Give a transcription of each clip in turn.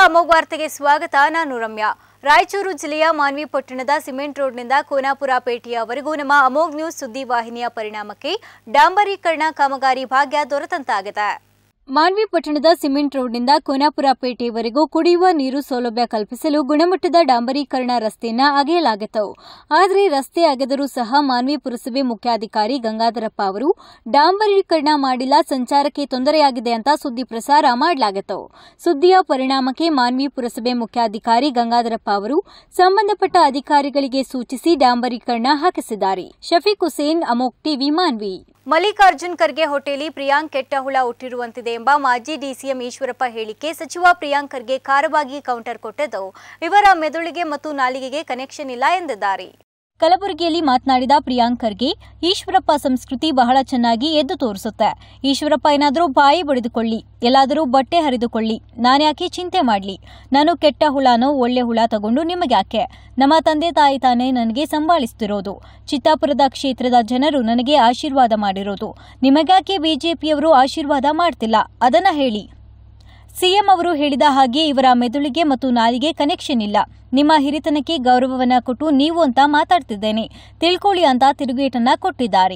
ಅಮೋಘ ವಾರ್ತೆಗೆ ಸ್ವಾಗತ. ನಾನು ರಮ್ಯಾ. ರಾಯಚೂರು ಜಿಲ್ಲೆಯ ಮಾನ್ವಿ ಪಟ್ಟಣದ ಸಿಮೆಂಟ್ ರೋಡ್ನಿಂದ ಕೋನಾಪುರ ಪೇಟೆಯವರೆಗೂ ನಮ್ಮ ಅಮೋಘ ನ್ಯೂಸ್ ಸುದ್ದಿ ವಾಹಿನಿಯ ಪರಿಣಾಮಕ್ಕೆ ಡಾಂಬರೀಕರಣ ಕಾಮಗಾರಿ ಭಾಗ್ಯ ದೊರೆತಂತಾಗಿದೆ. ಮಾನ್ವಿ ಪಟ್ಟಣದ ಸಿಮೆಂಟ್ ರೋಡ್ನಿಂದ ಕೋನಾಪುರ ಪೇಟೆಯವರೆಗೂ ಕುಡಿಯುವ ನೀರು ಸೌಲಭ್ಯ ಕಲ್ಪಿಸಲು ಗುಣಮಟ್ಟದ ಡಾಂಬರೀಕರಣ ರಸ್ತೆಯನ್ನು ಅಗೆಯಲಾಗಿತ್ತು. ಆದರೆ ರಸ್ತೆ ಅಗೆದರೂ ಸಹ ಮಾನ್ವಿ ಪುರಸಭೆ ಮುಖ್ಯಾಧಿಕಾರಿ ಗಂಗಾಧರಪ್ಪ ಅವರು ಡಾಂಬರೀಕರಣ ಮಾಡಿಲ್ಲ, ಸಂಚಾರಕ್ಕೆ ತೊಂದರೆಯಾಗಿದೆ ಅಂತ ಸುದ್ದಿ ಪ್ರಸಾರ ಮಾಡಲಾಗಿತ್ತು. ಸುದ್ದಿಯ ಪರಿಣಾಮಕ್ಕೆ ಮಾನ್ವಿ ಪುರಸಭೆ ಮುಖ್ಯಾಧಿಕಾರಿ ಗಂಗಾಧರಪ್ಪ ಅವರು ಸಂಬಂಧಪಟ್ಟ ಅಧಿಕಾರಿಗಳಿಗೆ ಸೂಚಿಸಿ ಡಾಂಬರೀಕರಣ ಹಾಕಿಸಿದ್ದಾರೆ. ಶಫೀಕ್ ಹುಸೇನ್, ಅಮೋಘ್ ಟಿವಿ, ಮಾನ್ವಿ. ಮಲ್ಲಿಕಾರ್ಜುನ್ ಖರ್ಗೆ ಹೊಟ್ಟೆಯಲ್ಲಿ ಪ್ರಿಯಾಂಕ್ ಕೆಟ್ಟ ಹುಳ ಹುಟ್ಟಿರುವಂತಿದೆ ಎಂಬ ಮಾಜಿ ಡಿಸಿಎಂ ಈಶ್ವರಪ್ಪ ಹೇಳಿಕೆ ಸಚಿವ ಪ್ರಿಯಾಂಕ್ ಖರ್ಗೆ ಖಾರವಾಗಿ ಕೌಂಟರ್ ಕೊಟ್ಟಿದ್ದು, ಇವರ ಮೆದುಳಿಗೆ ಮತ್ತು ನಾಲಿಗೆಗೆ ಕನೆಕ್ಷನ್ ಇಲ್ಲ ಎಂದಿದ್ದಾರೆ. ಕಲಬುರಗಿಯಲ್ಲಿ ಮಾತನಾಡಿದ ಪ್ರಿಯಾಂಕ್ ಖರ್ಗೆ, ಈಶ್ವರಪ್ಪ ಸಂಸ್ಕೃತಿ ಬಹಳ ಚೆನ್ನಾಗಿ ಎದ್ದು ತೋರಿಸುತ್ತೆ. ಈಶ್ವರಪ್ಪ ಏನಾದರೂ ಬಾಯಿ ಬಡಿದುಕೊಳ್ಳಿ, ಎಲ್ಲಾದರೂ ಬಟ್ಟೆ ಹರಿದುಕೊಳ್ಳಿ, ನಾನ್ಯಾಕೆ ಚಿಂತೆ ಮಾಡಲಿ? ನಾನು ಕೆಟ್ಟ ಹುಳನೋ ಒಳ್ಳೆ ಹುಳ ತಗೊಂಡು ನಿಮಗ್ಯಾಕೆ? ನಮ್ಮ ತಂದೆ ತಾಯಿ ತಾನೇ ನನಗೆ ಸಂಭಾಳಿಸುತ್ತಿರೋದು. ಚಿತ್ತಾಪುರದ ಕ್ಷೇತ್ರದ ಜನರು ನನಗೆ ಆಶೀರ್ವಾದ ಮಾಡಿರೋದು. ನಿಮಗ್ಯಾಕೆ ಬಿಜೆಪಿಯವರು ಆಶೀರ್ವಾದ ಮಾಡ್ತಿಲ್ಲ? ಅದನ್ನ ಹೇಳಿ. ಸಿಎಂ ಅವರು ಹೇಳಿದ ಹಾಗೆ ಇವರ ಮೆದುಳಿಗೆ ಮತ್ತು ನಾಲಿಗೆ ಕನೆಕ್ಷನ್ ಇಲ್ಲ. ನಿಮ್ಮ ಹಿರಿತನಕ್ಕೆ ಗೌರವವನ್ನ ಕೊಟ್ಟು ನೀವು ಅಂತ ಮಾತಾಡ್ತಿದ್ದೇನೆ, ತಿಳ್ಕೊಳ್ಳಿ ಅಂತ ತಿರುಗೇಟನ್ನ ಕೊಟ್ಟಿದ್ದಾರೆ.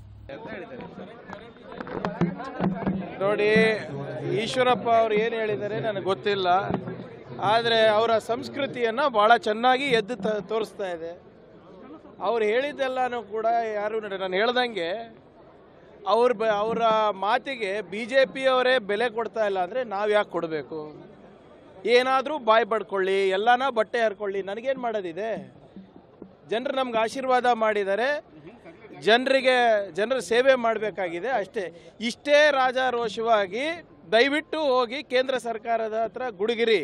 ನೋಡಿ, ಈಶ್ವರಪ್ಪ ಅವರು ಏನು ಹೇಳಿದ್ದಾರೆ ನನಗೆ ಗೊತ್ತಿಲ್ಲ, ಆದರೆ ಅವರ ಸಂಸ್ಕೃತಿಯನ್ನು ಭಾಳ ಚೆನ್ನಾಗಿ ಎದ್ದು ತೋರಿಸ್ತಾ ಇದೆ. ಅವ್ರು ಹೇಳಿದ್ದೆಲ್ಲನೂ ಕೂಡ ಯಾರು ನಾನು ಹೇಳ್ದಂಗೆ ಅವರ ಮಾತಿಗೆ BJPಯವರೇ ಬೆಲೆ ಕೊಡ್ತಾ ಇಲ್ಲ ಅಂದರೆ ನಾವು ಯಾಕೆ ಕೊಡಬೇಕು? ಏನಾದರೂ ಬಾಯಿ ಪಡ್ಕೊಳ್ಳಿ, ಎಲ್ಲಾನ ಬಟ್ಟೆ ಹರ್ಕೊಳ್ಳಿ, ನನಗೇನು ಮಾಡೋದಿದೆ? ಜನರು ನಮ್ಗೆ ಆಶೀರ್ವಾದ ಮಾಡಿದ್ದಾರೆ, ಜನರ ಸೇವೆ ಮಾಡಬೇಕಾಗಿದೆ ಅಷ್ಟೇ. ಇಷ್ಟೇ ರಾಜಾರೋಷವಾಗಿ ದಯವಿಟ್ಟು ಹೋಗಿ ಕೇಂದ್ರ ಸರ್ಕಾರದ ಹತ್ರ ಗುಡುಗಿರಿ.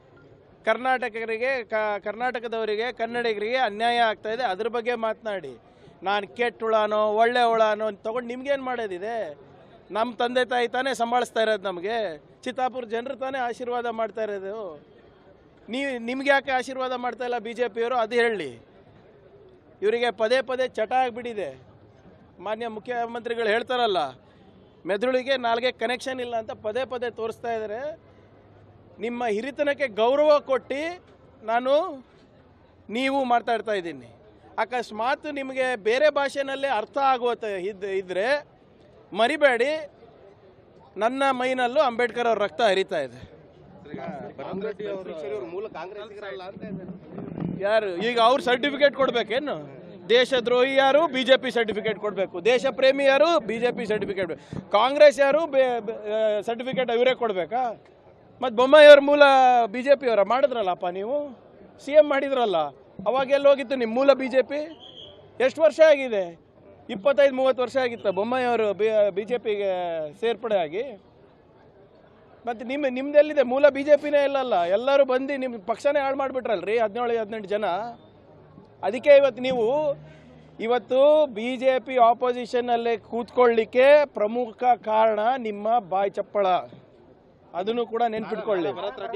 ಕರ್ನಾಟಕದವರಿಗೆ, ಕನ್ನಡಿಗರಿಗೆ ಅನ್ಯಾಯ ಆಗ್ತಾಯಿದೆ, ಅದ್ರ ಬಗ್ಗೆ ಮಾತನಾಡಿ. ನಾನು ಕೆಟ್ಟ ಹುಳನೋ ಒಳ್ಳೆ ಹುಳನೋ ತೊಗೊಂಡು ನಿಮ್ಗೇನು ಮಾಡೋದಿದೆ? ನಮ್ಮ ತಂದೆ ತಾಯಿ ತಾನೇ ಸಂಭಾಳಿಸ್ತಾ ಇರೋದು, ನಮಗೆ ಚಿತ್ತಾಪುರ ಜನರು ತಾನೇ ಆಶೀರ್ವಾದ ಮಾಡ್ತಾ ಇರೋದು. ನಿಮ್ಗೆ ಯಾಕೆ ಆಶೀರ್ವಾದ ಮಾಡ್ತಾ ಇಲ್ಲ BJPಯವರು? ಅದು ಹೇಳಿ. ಇವರಿಗೆ ಪದೇ ಪದೇ ಚಟ ಆಗಿಬಿಟ್ಟಿದೆ. ಮಾನ್ಯ ಮುಖ್ಯಮಂತ್ರಿಗಳು ಹೇಳ್ತಾರಲ್ಲ, ಮೆದುಳಿಗೆ ನಾಲ್ಗೆ ಕನೆಕ್ಷನ್ ಇಲ್ಲ ಅಂತ ಪದೇ ಪದೇ ತೋರಿಸ್ತಾ ಇದ್ದಾರೆ. ನಿಮ್ಮ ಹಿರಿತನಕ್ಕೆ ಗೌರವ ಕೊಟ್ಟು ನೀವು ಮಾತಾಡ್ತಾ ಇದ್ದೀನಿ. ಅಕಸ್ಮಾತ್ ನಿಮಗೆ ಬೇರೆ ಭಾಷೆನಲ್ಲೇ ಅರ್ಥ ಇದ್ರೆ ಮರಿಬೇಡಿ, ನನ್ನ ಮೈನಲ್ಲೂ ಅಂಬೇಡ್ಕರ್ ಅವ್ರ ರಕ್ತ ಹರಿತಾ ಇದೆ. ಯಾರು ಈಗ ಅವ್ರು ಸರ್ಟಿಫಿಕೇಟ್ ಕೊಡ್ಬೇಕೇನು? ದೇಶದ್ರೋಹಿ ಯಾರು? BJP ಸರ್ಟಿಫಿಕೇಟ್ ಕೊಡಬೇಕು. ದೇಶ ಪ್ರೇಮಿ ಯಾರು? BJP certificate. ಕಾಂಗ್ರೆಸ್ ಯಾರು? ಸರ್ಟಿಫಿಕೇಟ್ ಇವರೇ ಕೊಡಬೇಕಾ? ಮತ್ತು ಬೊಮ್ಮಾಯಿಯವ್ರ ಮೂಲ BJPಯವರ ಮಾಡಿದ್ರಲ್ಲಪ್ಪ, ನೀವು CM ಮಾಡಿದ್ರಲ್ಲ, ಅವಾಗೆಲ್ಲ ಹೋಗಿತ್ತು ನಿಮ್ಮ ಮೂಲ BJP? ಎಷ್ಟು ವರ್ಷ ಆಗಿದೆ? 25-30 ವರ್ಷ ಆಗಿತ್ತು ಬೊಮ್ಮಾಯಿಯವರು BJPಗೆ ಸೇರ್ಪಡೆ ಆಗಿ. ಮತ್ತು ನಿಮ್ದೆಲ್ಲಿದೆ? ಮೂಲ BJPನೇ ಇಲ್ಲಲ್ಲ. ಎಲ್ಲರೂ ಬಂದು ನಿಮ್ಮ ಪಕ್ಷನೇ ಹಾಳು ಮಾಡಿಬಿಟ್ರಲ್ರಿ 17-18 ಜನ. ಅದಕ್ಕೆ ಇವತ್ತು BJP ಆಪೋಸಿಷನ್ನಲ್ಲೇ ಕೂತ್ಕೊಳ್ಳಿಕ್ಕೆ ಪ್ರಮುಖ ಕಾರಣ ನಿಮ್ಮ ಬಾಯಿ ಚಪ್ಪಳ. ಅದನ್ನು ಕೂಡ ನೆನ್ಪಿಟ್ಕೊಳ್ಳಿ.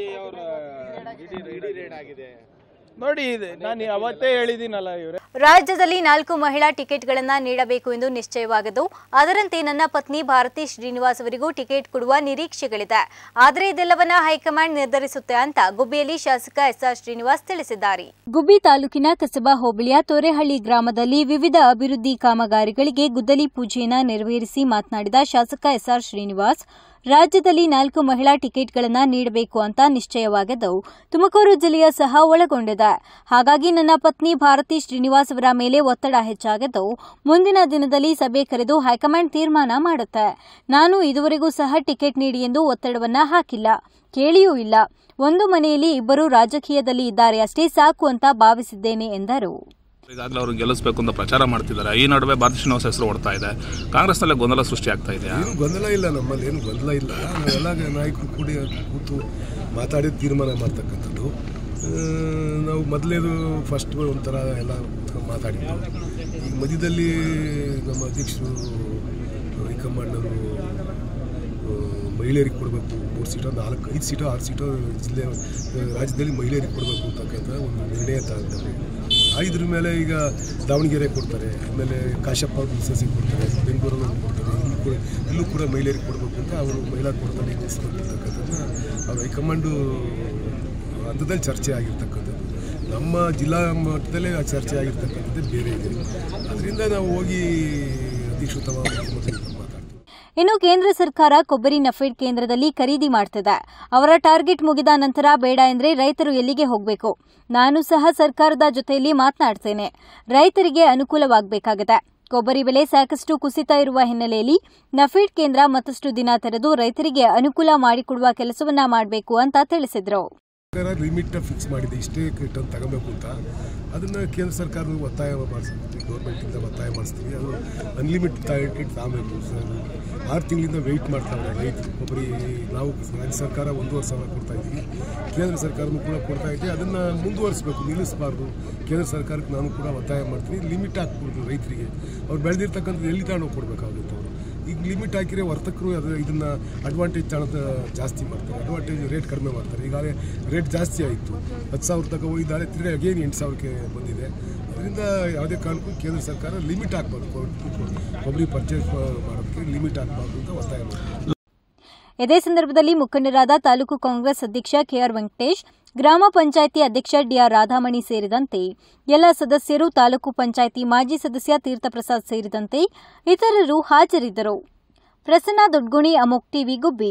ನೋಡಿ, ನಾನು ಅವತ್ತೇ ಹೇಳಿದ್ದೀನಲ್ಲ, ಇವರೇ ರಾಜ್ಯದಲ್ಲಿ 4 ಮಹಿಳಾ ಟಿಕೆಟ್ಗಳನ್ನು ನೀಡಬೇಕು ಎಂದು ನಿಶ್ಚಯವಾಗಿದ್ದು, ಅದರಂತೆ ನನ್ನ ಪತ್ನಿ ಭಾರತಿ ಶ್ರೀನಿವಾಸ್ ಅವರಿಗೂ ಟಿಕೆಟ್ ಕೊಡುವ ನಿರೀಕ್ಷೆಗಳಿದೆ. ಆದರೆ ಇದೆಲ್ಲವನ್ನ ಹೈಕಮಾಂಡ್ ನಿರ್ಧರಿಸುತ್ತೆ ಅಂತ ಗುಬ್ಬಿಯಲ್ಲಿ ಶಾಸಕ SR ಶ್ರೀನಿವಾಸ್ ತಿಳಿಸಿದ್ದಾರೆ. ಗುಬ್ಬಿ ತಾಲೂಕಿನ ಕಸಬಾ ಹೋಬಳಿಯ ತೋರೆಹಳ್ಳಿ ಗ್ರಾಮದಲ್ಲಿ ವಿವಿಧ ಅಭಿವೃದ್ಧಿ ಕಾಮಗಾರಿಗಳಿಗೆ ಗುದ್ದಲಿ ಪೂಜೆಯನ್ನು ನೆರವೇರಿಸಿ ಮಾತನಾಡಿದ ಶಾಸಕ SR ಶ್ರೀನಿವಾಸ್, ರಾಜ್ಯದಲ್ಲಿ 4 ಮಹಿಳಾ ಟಿಕೆಟ್ಗಳನ್ನು ನೀಡಬೇಕು ಅಂತ ನಿಶ್ಚಯವಾಗಿದ್ದು, ತುಮಕೂರು ಜಿಲ್ಲೆಯ ಸಹ ಒಳಗೊಂಡಿದೆ. ಹಾಗಾಗಿ ನನ್ನ ಪತ್ನಿ ಭಾರತಿ ಶ್ರೀನಿವಾಸ್ ಅವರ ಮೇಲೆ ಒತ್ತಡ ಹೆಚ್ಚಾಗಿದ್ದು, ಮುಂದಿನ ದಿನದಲ್ಲಿ ಸಭೆ ಕರೆದು ಹೈಕಮಾಂಡ್ ತೀರ್ಮಾನ ಮಾಡುತ್ತೆ. ನಾನು ಇದುವರೆಗೂ ಸಹ ಟಿಕೆಟ್ ನೀಡಿ ಎಂದು ಒತ್ತಡವನ್ನ ಹಾಕಿಲ್ಲ, ಕೇಳಿಯೂ ಇಲ್ಲ. ಒಂದು ಮನೆಯಲ್ಲಿ ಇಬ್ಬರು ರಾಜಕೀಯದಲ್ಲಿ ಇದ್ದಾರೆ ಅಷ್ಟೇ ಸಾಕು ಅಂತ ಭಾವಿಸಿದ್ದೇನೆ ಎಂದರು. ಈಗಾಗಲೇ ಅವರು ಗೆಲ್ಲಿಸಬೇಕು ಅಂತ ಪ್ರಚಾರ ಮಾಡ್ತಿದ್ದಾರೆ. ಈ ನಡುವೆ ಭಾರತಿ ಶ್ರೀನಿವಾಸ್ ಹೆಸರು ಓಡ್ತಾ ಇದೆ. ಕಾಂಗ್ರೆಸ್ನಲ್ಲೇ ಗೊಂದಲ ಸೃಷ್ಟಿ ಆಗ್ತಾ ಇದೆ. ಏನು ಗೊಂದಲ ಇಲ್ಲ, ನಮ್ಮಲ್ಲಿ ಏನು ಗೊಂದಲ ಇಲ್ಲ. ನಾವೆಲ್ಲ ನಾಯಕರು ಕೂಡಿ ಕೂತು ಮಾತಾಡಿ ತೀರ್ಮಾನ ಮಾಡ್ತಕ್ಕಂಥದ್ದು. ನಾವು ಮೊದಲೇದು ಫಸ್ಟ್ ಒಂಥರ ಎಲ್ಲ ಮಾತಾಡಿದ್ದು. ಈಗ ಮಧ್ಯದಲ್ಲಿ ನಮ್ಮ ಅಧ್ಯಕ್ಷರು ಹೈಕಮಾಂಡವರು ಮಹಿಳೆಯರಿಗೆ ಕೊಡಬೇಕು 3 ಸೀಟೋ 4-5 ಸೀಟೋ 6 ಸೀಟೋ ರಾಜ್ಯದಲ್ಲಿ ಮಹಿಳೆಯರಿಗೆ ಕೊಡಬೇಕು ಅಂತಕ್ಕಂಥ ಒಂದು ನಿರ್ಣಯ ತಗೊಂಡ್ರೆ, ಆ ಇದ್ರ ಮೇಲೆ ಈಗ ದಾವಣಗೆರೆ ಕೊಡ್ತಾರೆ, ಆಮೇಲೆ ಕಾಶಪ್ಪ ಬಿಸಿಸಿಗೆ ಕೊಡ್ತಾರೆ, ಬೆಂಗಳೂರಲ್ಲಿ ಕೊಡ್ತಾರೆ, ಇಲ್ಲೂ ಕೂಡ ಮಹಿಳೆಯರಿಗೆ ಕೊಡಬೇಕು ಅಂತ ಅವರು ಮಹಿಳಾ ಕೊಡ್ತಾರೆ ಇರ್ತಕ್ಕಂಥದ್ದನ್ನ ಅವ್ರ ಹೈಕಮಾಂಡು ಹಂತದಲ್ಲಿ ಚರ್ಚೆ ಆಗಿರ್ತಕ್ಕಂಥದ್ದು. ನಮ್ಮ ಜಿಲ್ಲಾ ಮಟ್ಟದಲ್ಲೇ ಚರ್ಚೆ ಆಗಿರ್ತಕ್ಕಂಥದ್ದೇ ಬೇರೆ ಇದೆ. ಅದರಿಂದ ನಾವು ಹೋಗಿ ಅಧಿಕೃತವಾಗಿ ಮಾತಾಡ್ತೀವಿ. ಇನ್ನು ಕೇಂದ್ರ ಸರ್ಕಾರ ಕೊಬ್ಬರಿ ನಫೆಡ್ ಕೇಂದ್ರದಲ್ಲಿ ಖರೀದಿ ಮಾಡ್ತಿದೆ. ಅವರ ಟಾರ್ಗೆಟ್ ಮುಗಿದ ನಂತರ ಬೇಡ ಎಂದ್ರೆ ರೈತರು ಎಲ್ಲಿಗೆ ಹೋಗಬೇಕು? ನಾನು ಸಹ ಸರ್ಕಾರದ ಜೊತೆಯಲ್ಲಿ ಮಾತನಾಡ್ತೇನೆ. ರೈತರಿಗೆ ಅನುಕೂಲವಾಗಬೇಕಾಗಿದೆ. ಕೊಬ್ಬರಿ ಬೆಲೆ ಸಾಕಷ್ಟು ಕುಸಿತ ಇರುವ ಹಿನ್ನೆಲೆಯಲ್ಲಿ ನಫೆಡ್ ಕೇಂದ್ರ ಮತ್ತಷ್ಟು ದಿನ ತೆರೆದು ರೈತರಿಗೆ ಅನುಕೂಲ ಮಾಡಿಕೊಡುವ ಕೆಲಸವನ್ನ ಮಾಡಬೇಕು ಅಂತ ತಿಳಿಸಿದರು. ಸರ್ಕಾರ ಲಿಮಿಟ್ ಫಿಕ್ಸ್ ಮಾಡಿದೆ, ಇಷ್ಟೇ ಟನ್ ತಗೋಬೇಕು ಅಂತ. ಅದನ್ನು ಕೇಂದ್ರ ಸರ್ಕಾರ ಒತ್ತಾಯ ಮಾಡಿಸ್ತೀವಿ, ಗೌರ್ಮೆಂಟಿಂದ ಒತ್ತಾಯ ಮಾಡಿಸ್ತೀವಿ. ಅದು ಅನ್ಲಿಮಿಟೆಡ್ ತಗೋಬೇಕು. 6 ತಿಂಗಳಿಂದ ವೆಯ್ಟ್ ಮಾಡ್ತಾರೆ ರೈತರು. ಕೊಬ್ಬರಿ ನಾವು ರಾಜ್ಯ ಸರ್ಕಾರ 1,500 ಕೊಡ್ತಾ ಇದ್ದೀವಿ, ಕೇಂದ್ರ ಸರ್ಕಾರನೂ ಕೂಡ ಕೊಡ್ತಾ ಇದ್ದೀವಿ. ಅದನ್ನು ಮುಂದುವರಿಸಬೇಕು, ನಿಲ್ಲಿಸಬಾರ್ದು. ಕೇಂದ್ರ ಸರ್ಕಾರಕ್ಕೆ ನಾನು ಕೂಡ ಒತ್ತಾಯ ಮಾಡ್ತೀನಿ, ಲಿಮಿಟ್ ಹಾಕ್ಬಿಡ್ತು ರೈತರಿಗೆ. ಅವ್ರು ಬೆಳೆದಿರ್ತಕ್ಕಂಥದ್ದು ಎಲ್ಲಿ ತಗೊಂಡು ಕೊಡಬೇಕಾಗುತ್ತೆ. ಅವರು ಈಗ ಲಿಮಿಟ್ ಹಾಕಿದ್ರೆ ವರ್ತಕರು ಇದನ್ನು ಅಡ್ವಾಂಟೇಜ್ ತಗೊಳ್ಳೋದು ಜಾಸ್ತಿ ಮಾಡ್ತಾರೆ, ಅಡ್ವಾಂಟೇಜ್ ರೇಟ್ ಕಡಿಮೆ ಮಾಡ್ತಾರೆ. ಈಗಾಗಲೇ ರೇಟ್ ಜಾಸ್ತಿ ಆಯಿತು, 10,000 ತನಕ ಹೋಗಿದ್ದಾರೆ, ತಿರ್ಗಿ ಅಗೇನ್ 8,000ಕ್ಕೆ ಬಂದಿದೆ. ಅದರಿಂದ ಯಾವುದೇ ಕಾರಣಕ್ಕೂ ಕೇಂದ್ರ ಸರ್ಕಾರ ಲಿಮಿಟ್ ಹಾಕ್ಬಾರ್ದು, ಕೊಬ್ಬರಿ ಪರ್ಚೇಸ್ ಮಾಡೋದಕ್ಕೆ ಲಿಮಿಟ್ ಹಾಕಬಾರ್ದು ಅಂತ ಒತ್ತಾಯ ಮಾಡ್ತಾರೆ. ಇದೇ ಸಂದರ್ಭದಲ್ಲಿ ಮುಖಂಡರಾದ ತಾಲೂಕು ಕಾಂಗ್ರೆಸ್ ಅಧ್ಯಕ್ಷ ಕೆಆರ್ ವೆಂಕಟೇಶ್, ಗ್ರಾಮ ಪಂಚಾಯಿತಿ ಅಧ್ಯಕ್ಷ ಡಿಆರ್ ರಾಧಾಮಣಿ ಸೇರಿದಂತೆ ಎಲ್ಲ ಸದಸ್ಯರು, ತಾಲೂಕು ಪಂಚಾಯಿತಿ ಮಾಜಿ ಸದಸ್ಯ ತೀರ್ಥಪ್ರಸಾದ್ ಸೇರಿದಂತೆ ಇತರರು ಹಾಜರಿದ್ದರು. ಪ್ರಸನ್ನ ದೊಡ್ಗುಣಿ, ಅಮೋಕ್ ಟಿವಿ, ಗುಬ್ಬಿ.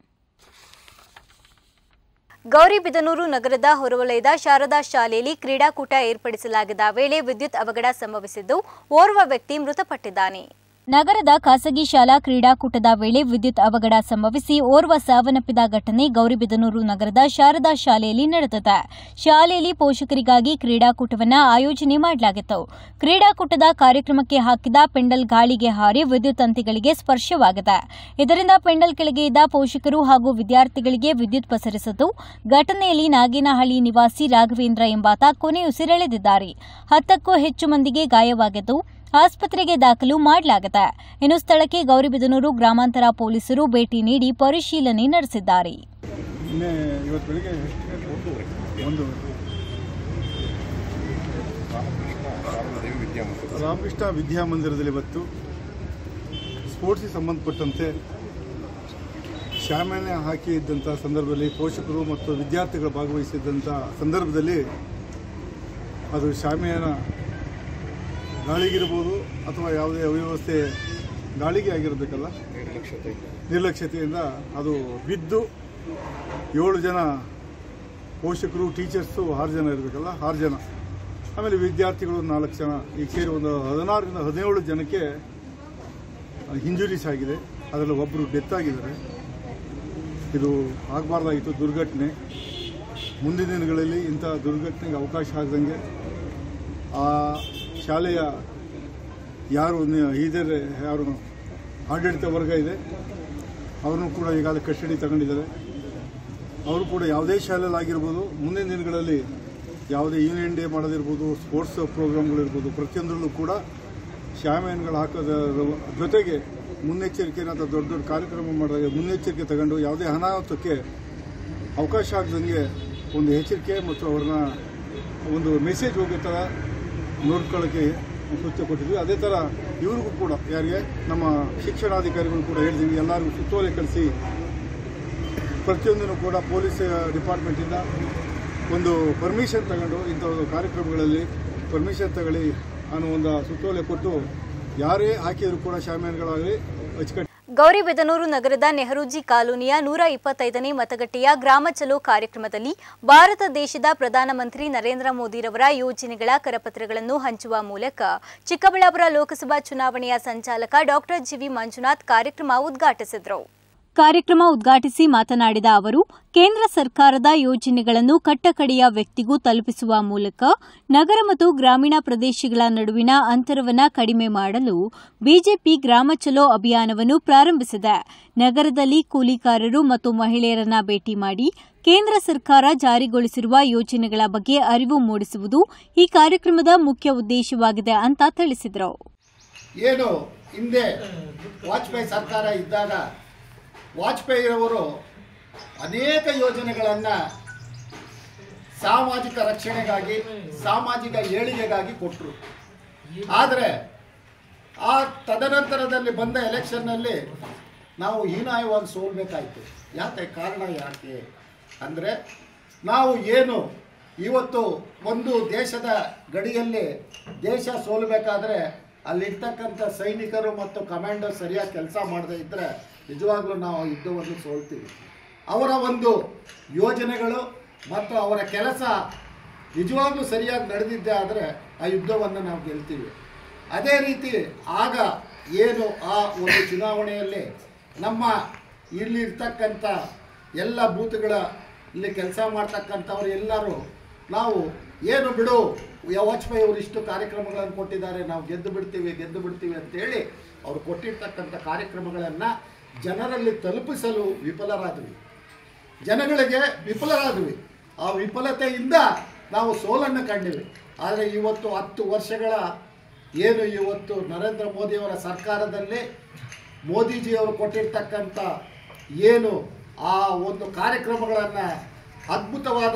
ಗೌರಿಬಿದನೂರು ನಗರದ ಹೊರವಲಯದ ಶಾರದಾ ಶಾಲೆಯಲ್ಲಿ ಕ್ರೀಡಾಕೂಟ ಏರ್ಪಡಿಸಲಾಗಿದ್ದ ವೇಳೆ ವಿದ್ಯುತ್ ಅವಘಡ ಸಂಭವಿಸಿದ್ದು ಓರ್ವ ವ್ಯಕ್ತಿ ಮೃತಪಟ್ಟಿದ್ದಾನೆ. ನಗರದ ಖಾಸಗಿ ಶಾಲಾ ಕ್ರೀಡಾಕೂಟದ ವೇಳೆ ವಿದ್ಯುತ್ ಅವಘಡ ಸಂಭವಿಸಿ ಓರ್ವ ಸಾವನ್ನಪ್ಪಿದ ಘಟನೆ ಗೌರಿಬಿದನೂರು ನಗರದ ಶಾರದಾ ಶಾಲೆಯಲ್ಲಿ ನಡೆದಿದೆ. ಶಾಲೆಯಲ್ಲಿ ಪೋಷಕರಿಗಾಗಿ ಕ್ರೀಡಾಕೂಟವನ್ನು ಆಯೋಜನೆ ಮಾಡಲಾಗಿತ್ತು. ಕ್ರೀಡಾಕೂಟದ ಕಾರ್ಯಕ್ರಮಕ್ಕೆ ಹಾಕಿದ ಪೆಂಡಲ್ ಗಾಳಿಗೆ ಹಾರಿ ವಿದ್ಯುತ್ ತಂತಿಗಳಿಗೆ ಸ್ಪರ್ಶವಾಗಿದೆ. ಇದರಿಂದ ಪೆಂಡಲ್ ಕೆಳಗೆ ಇದ್ದ ಪೋಷಕರು ಹಾಗೂ ವಿದ್ಯಾರ್ಥಿಗಳಿಗೆ ವಿದ್ಯುತ್ ಪಸರಿಸಿದ್ದು, ಘಟನೆಯಲ್ಲಿ ನಾಗೇನಹಳ್ಳಿ ನಿವಾಸಿ ರಾಘವೇಂದ್ರ ಎಂಬಾತ ಕೊನೆಯುಸಿರೆಳೆದಿದ್ದಾರೆ. 10ಕ್ಕೂ ಹೆಚ್ಚು ಮಂದಿಗೆ ಗಾಯವಾಗಿದ್ದು, ಆಸ್ಪತ್ರೆಗೆ ದಾಖಲು ಮಾಡಲಾಗಿದೆ. ಇನ್ನು ಸ್ಥಳಕ್ಕೆ ಗೌರಿಬಿದನೂರು ಗ್ರಾಮಾಂತರ ಪೊಲೀಸರು ಭೇಟಿ ನೀಡಿ ಪರಿಶೀಲನೆ ನಡೆಸಿದ್ದಾರೆ. ರಾಮಕೃಷ್ಣ ವಿದ್ಯಾಮಂದಿರದಲ್ಲಿ ಇವತ್ತು ಸ್ಪೋರ್ಟ್ಸ್ಗೆ ಸಂಬಂಧಪಟ್ಟಂತೆ ಶಾಮಿಯಾನ ಹಾಕಿ ಇದ್ದಂಥ ಸಂದರ್ಭದಲ್ಲಿ ಪೋಷಕರು ಮತ್ತು ವಿದ್ಯಾರ್ಥಿಗಳು ಭಾಗವಹಿಸಿದ್ದಂಥ ಸಂದರ್ಭದಲ್ಲಿ ಅದು ಶಾಮಿಯಾನ ಗಾಳಿಗಿರ್ಬೋದು ಅಥವಾ ಯಾವುದೇ ಅವ್ಯವಸ್ಥೆ ಗಾಳಿಗೆ ಆಗಿರಬೇಕಲ್ಲ, ನಿರ್ಲಕ್ಷ್ಯತೆಯಿಂದ ಅದು ಬಿದ್ದು 7 ಜನ ಪೋಷಕರು, ಟೀಚರ್ಸು 6 ಜನ ಇರಬೇಕಲ್ಲ, 6 ಜನ, ಆಮೇಲೆ ವಿದ್ಯಾರ್ಥಿಗಳು 4 ಜನ, ಈಗ ಸೇರಿ ಒಂದು 16ರಿಂದ 17 ಜನಕ್ಕೆ ಇಂಜುರೀಸ್ ಆಗಿದೆ. ಅದರಲ್ಲಿ ಒಬ್ಬರು ಡೆತ್ ಆಗಿದ್ದಾರೆ. ಇದು ಆಗಬಾರ್ದಾಗಿತ್ತು, ದುರ್ಘಟನೆ. ಮುಂದಿನ ದಿನಗಳಲ್ಲಿ ಇಂಥ ದುರ್ಘಟನೆಗೆ ಅವಕಾಶ ಆಗದಂಗೆ ಆ ಶಾಲೆಯ ಯಾರು ಆಡಳಿತ ವರ್ಗ ಇದೆ ಅವ್ರನ್ನೂ ಕೂಡ ಈಗಾಗಲೇ ಕಸ್ಟಡಿ ತಗೊಂಡಿದ್ದಾರೆ. ಅವರು ಕೂಡ ಯಾವುದೇ ಶಾಲೆಯಲ್ಲಿ ಆಗಿರ್ಬೋದು, ಮುಂದಿನ ದಿನಗಳಲ್ಲಿ ಯಾವುದೇ ಯೂನಿಯನ್ ಡೇ ಮಾಡೋದಿರ್ಬೋದು, ಸ್ಪೋರ್ಟ್ಸ್ ಪ್ರೋಗ್ರಾಮ್ಗಳಿರ್ಬೋದು, ಪ್ರತಿಯೊಂದರಲ್ಲೂ ಕೂಡ ಶಾಮಿಯಾನಗಳು ಹಾಕೋದ್ರ ಜೊತೆಗೆ ಮುನ್ನೆಚ್ಚರಿಕೆನ ಅಥವಾ ದೊಡ್ಡ ದೊಡ್ಡ ಕಾರ್ಯಕ್ರಮ ಮಾಡಿದಾಗ ಮುನ್ನೆಚ್ಚರಿಕೆ ತಗೊಂಡು ಯಾವುದೇ ಅನಾಹುತಕ್ಕೆ ಅವಕಾಶ ಆಗದಂಗೆ ಒಂದು ಎಚ್ಚರಿಕೆ ಮತ್ತು ಅವ್ರನ್ನ ಒಂದು ಮೆಸೇಜ್ ಹೋಗೋ ಥರ ನೋಡ್ಕೊಳ್ಳೋಕ್ಕೆ ಸೂಚನೆ ಕೊಟ್ಟಿದ್ವಿ. ಅದೇ ಥರ ಇವ್ರಿಗೂ ಕೂಡ, ಯಾರಿಗೆ ನಮ್ಮ ಶಿಕ್ಷಣಾಧಿಕಾರಿಗಳು ಕೂಡ ಹೇಳಿದ್ವಿ, ಎಲ್ಲರಿಗೂ ಸುತ್ತೋಲೆ ಕಳಿಸಿ ಪ್ರತಿಯೊಂದನ್ನು ಕೂಡ ಪೊಲೀಸ್ ಡಿಪಾರ್ಟ್ಮೆಂಟಿಂದ ಒಂದು ಪರ್ಮಿಷನ್ ತಗೊಂಡು ಇಂಥ ಕಾರ್ಯಕ್ರಮಗಳಲ್ಲಿ ಪರ್ಮಿಷನ್ ತಗೊಳ್ಳಿ ಅನ್ನೋ ಒಂದು ಸುತ್ತೋಲೆ ಕೊಟ್ಟು ಯಾರೇ ಹಾಕಿದರೂ ಕೂಡ ಶಾಮಿಯಾನಗಳಾಗಲಿ ಅಚ್ಚುಕಟ್ಟು. ಗೌರಿಬಿದನೂರು ನಗರದ ನೆಹರೂಜಿ ಕಾಲೋನಿಯ 125ನೇ ಮತಗಟ್ಟೆಯ ಗ್ರಾಮ ಚಲೋ ಕಾರ್ಯಕ್ರಮದಲ್ಲಿ ಭಾರತ ದೇಶದ ಪ್ರಧಾನಮಂತ್ರಿ ನರೇಂದ್ರ ಮೋದಿರವರ ಯೋಜನೆಗಳ ಕರಪತ್ರಗಳನ್ನು ಹಂಚುವ ಮೂಲಕ ಚಿಕ್ಕಬಳ್ಳಾಪುರ ಲೋಕಸಭಾ ಚುನಾವಣೆಯ ಸಂಚಾಲಕ ಡಾಕ್ಟರ್ ಜಿವಿ ಮಂಜುನಾಥ್ ಕಾರ್ಯಕ್ರಮ ಉದ್ಘಾಟಿಸಿದರು. ಕಾರ್ಯಕ್ರಮ ಉದ್ಘಾಟಿಸಿ ಮಾತನಾಡಿದ ಅವರು, ಕೇಂದ್ರ ಸರ್ಕಾರದ ಯೋಜನೆಗಳನ್ನು ಕಟ್ಟಕಡೆಯ ವ್ಯಕ್ತಿಗೂ ತಲುಪಿಸುವ ಮೂಲಕ ನಗರ ಮತ್ತು ಗ್ರಾಮೀಣ ಪ್ರದೇಶಗಳ ನಡುವಿನ ಅಂತರವನ್ನು ಕಡಿಮೆ ಮಾಡಲು ಬಿಜೆಪಿ ಗ್ರಾಮ ಚಲೋ ಅಭಿಯಾನವನ್ನು ಪ್ರಾರಂಭಿಸಿದೆ. ನಗರದಲ್ಲಿ ಕೂಲಿಕಾರರು ಮತ್ತು ಮಹಿಳೆಯರನ್ನ ಭೇಟಿ ಮಾಡಿ ಕೇಂದ್ರ ಸರ್ಕಾರ ಜಾರಿಗೊಳಿಸಿರುವ ಯೋಜನೆಗಳ ಬಗ್ಗೆ ಅರಿವು ಮೂಡಿಸುವುದು ಈ ಕಾರ್ಯಕ್ರಮದ ಮುಖ್ಯ ಉದ್ದೇಶವಾಗಿದೆ ಅಂತ ತಿಳಿಸಿದರು. ಏನು ಹಿಂದೆ ವಾಜಪೇಯಿ ಸರ್ಕಾರ ಇದ್ದಾಗ ವಾಜಪೇಯಿಯವರು ಅನೇಕ ಯೋಜನೆಗಳನ್ನು ಸಾಮಾಜಿಕ ರಕ್ಷಣೆಗಾಗಿ, ಸಾಮಾಜಿಕ ಏಳಿಗೆಗಾಗಿ ಕೊಟ್ಟರು. ಆದರೆ ಆ ತದನಂತರದಲ್ಲಿ ಬಂದ ಎಲೆಕ್ಷನ್ನಲ್ಲಿ ನಾವು ಹೀನಾಯವಾಗಿ ಸೋಲ್ಬೇಕಾಯಿತು. ಕಾರಣ ಯಾಕೆ ಅಂದರೆ, ನಾವು ಏನು ಇವತ್ತು ಒಂದು ದೇಶದ ಗಡಿಯಲ್ಲಿ ದೇಶ ಸೋಲಬೇಕಾದ್ರೆ ಅಲ್ಲಿರ್ತಕ್ಕಂಥ ಸೈನಿಕರು ಮತ್ತು ಕಮಾಂಡರ್ ಸರಿಯಾಗಿ ಕೆಲಸ ಮಾಡದೇ ಇದ್ದರೆ ನಿಜವಾಗ್ಲೂ ನಾವು ಯುದ್ಧವನ್ನು ಸೋಲ್ತೀವಿ. ಅವರ ಒಂದು ಯೋಜನೆಗಳು ಮತ್ತು ಅವರ ಕೆಲಸ ನಿಜವಾಗ್ಲೂ ಸರಿಯಾಗಿ ನಡೆದಿದ್ದೆ ಆದರೆ ಆ ಯುದ್ಧವನ್ನು ನಾವು ಗೆಲ್ತೀವಿ. ಅದೇ ರೀತಿ ಆಗ ಏನು ಆ ಒಂದು ಚುನಾವಣೆಯಲ್ಲಿ ನಮ್ಮ ಇಲ್ಲಿರ್ತಕ್ಕಂಥ ಎಲ್ಲ ಬೂತ್ಗಳ ಇಲ್ಲಿ ಕೆಲಸ ಮಾಡ್ತಕ್ಕಂಥವ್ರು ಎಲ್ಲರೂ ನಾವು ಏನು ಬಿಡು ವಾಜಪೇಯಿ ಅವರು ಇಷ್ಟು ಕಾರ್ಯಕ್ರಮಗಳನ್ನು ಕೊಟ್ಟಿದ್ದಾರೆ, ನಾವು ಗೆದ್ದು ಬಿಡ್ತೀವಿ ಅಂತೇಳಿ ಅವರು ಕೊಟ್ಟಿರ್ತಕ್ಕಂಥ ಕಾರ್ಯಕ್ರಮಗಳನ್ನು ಜನರಲ್ಲಿ ತಲುಪಿಸಲು ವಿಫಲರಾದ್ವಿ. ಜನಗಳಿಗೆ ವಿಫಲರಾದ್ವಿ. ಆ ವಿಫಲತೆಯಿಂದ ನಾವು ಸೋಲನ್ನು ಕಂಡಿವಿ. ಆದರೆ ಇವತ್ತು 10 ವರ್ಷಗಳ ಏನು ಇವತ್ತು ನರೇಂದ್ರ ಮೋದಿಯವರ ಸರ್ಕಾರದಲ್ಲಿ ಮೋದಿಜಿಯವರು ಕೊಟ್ಟಿರ್ತಕ್ಕಂಥ ಏನು ಆ ಒಂದು ಕಾರ್ಯಕ್ರಮಗಳನ್ನು, ಅದ್ಭುತವಾದ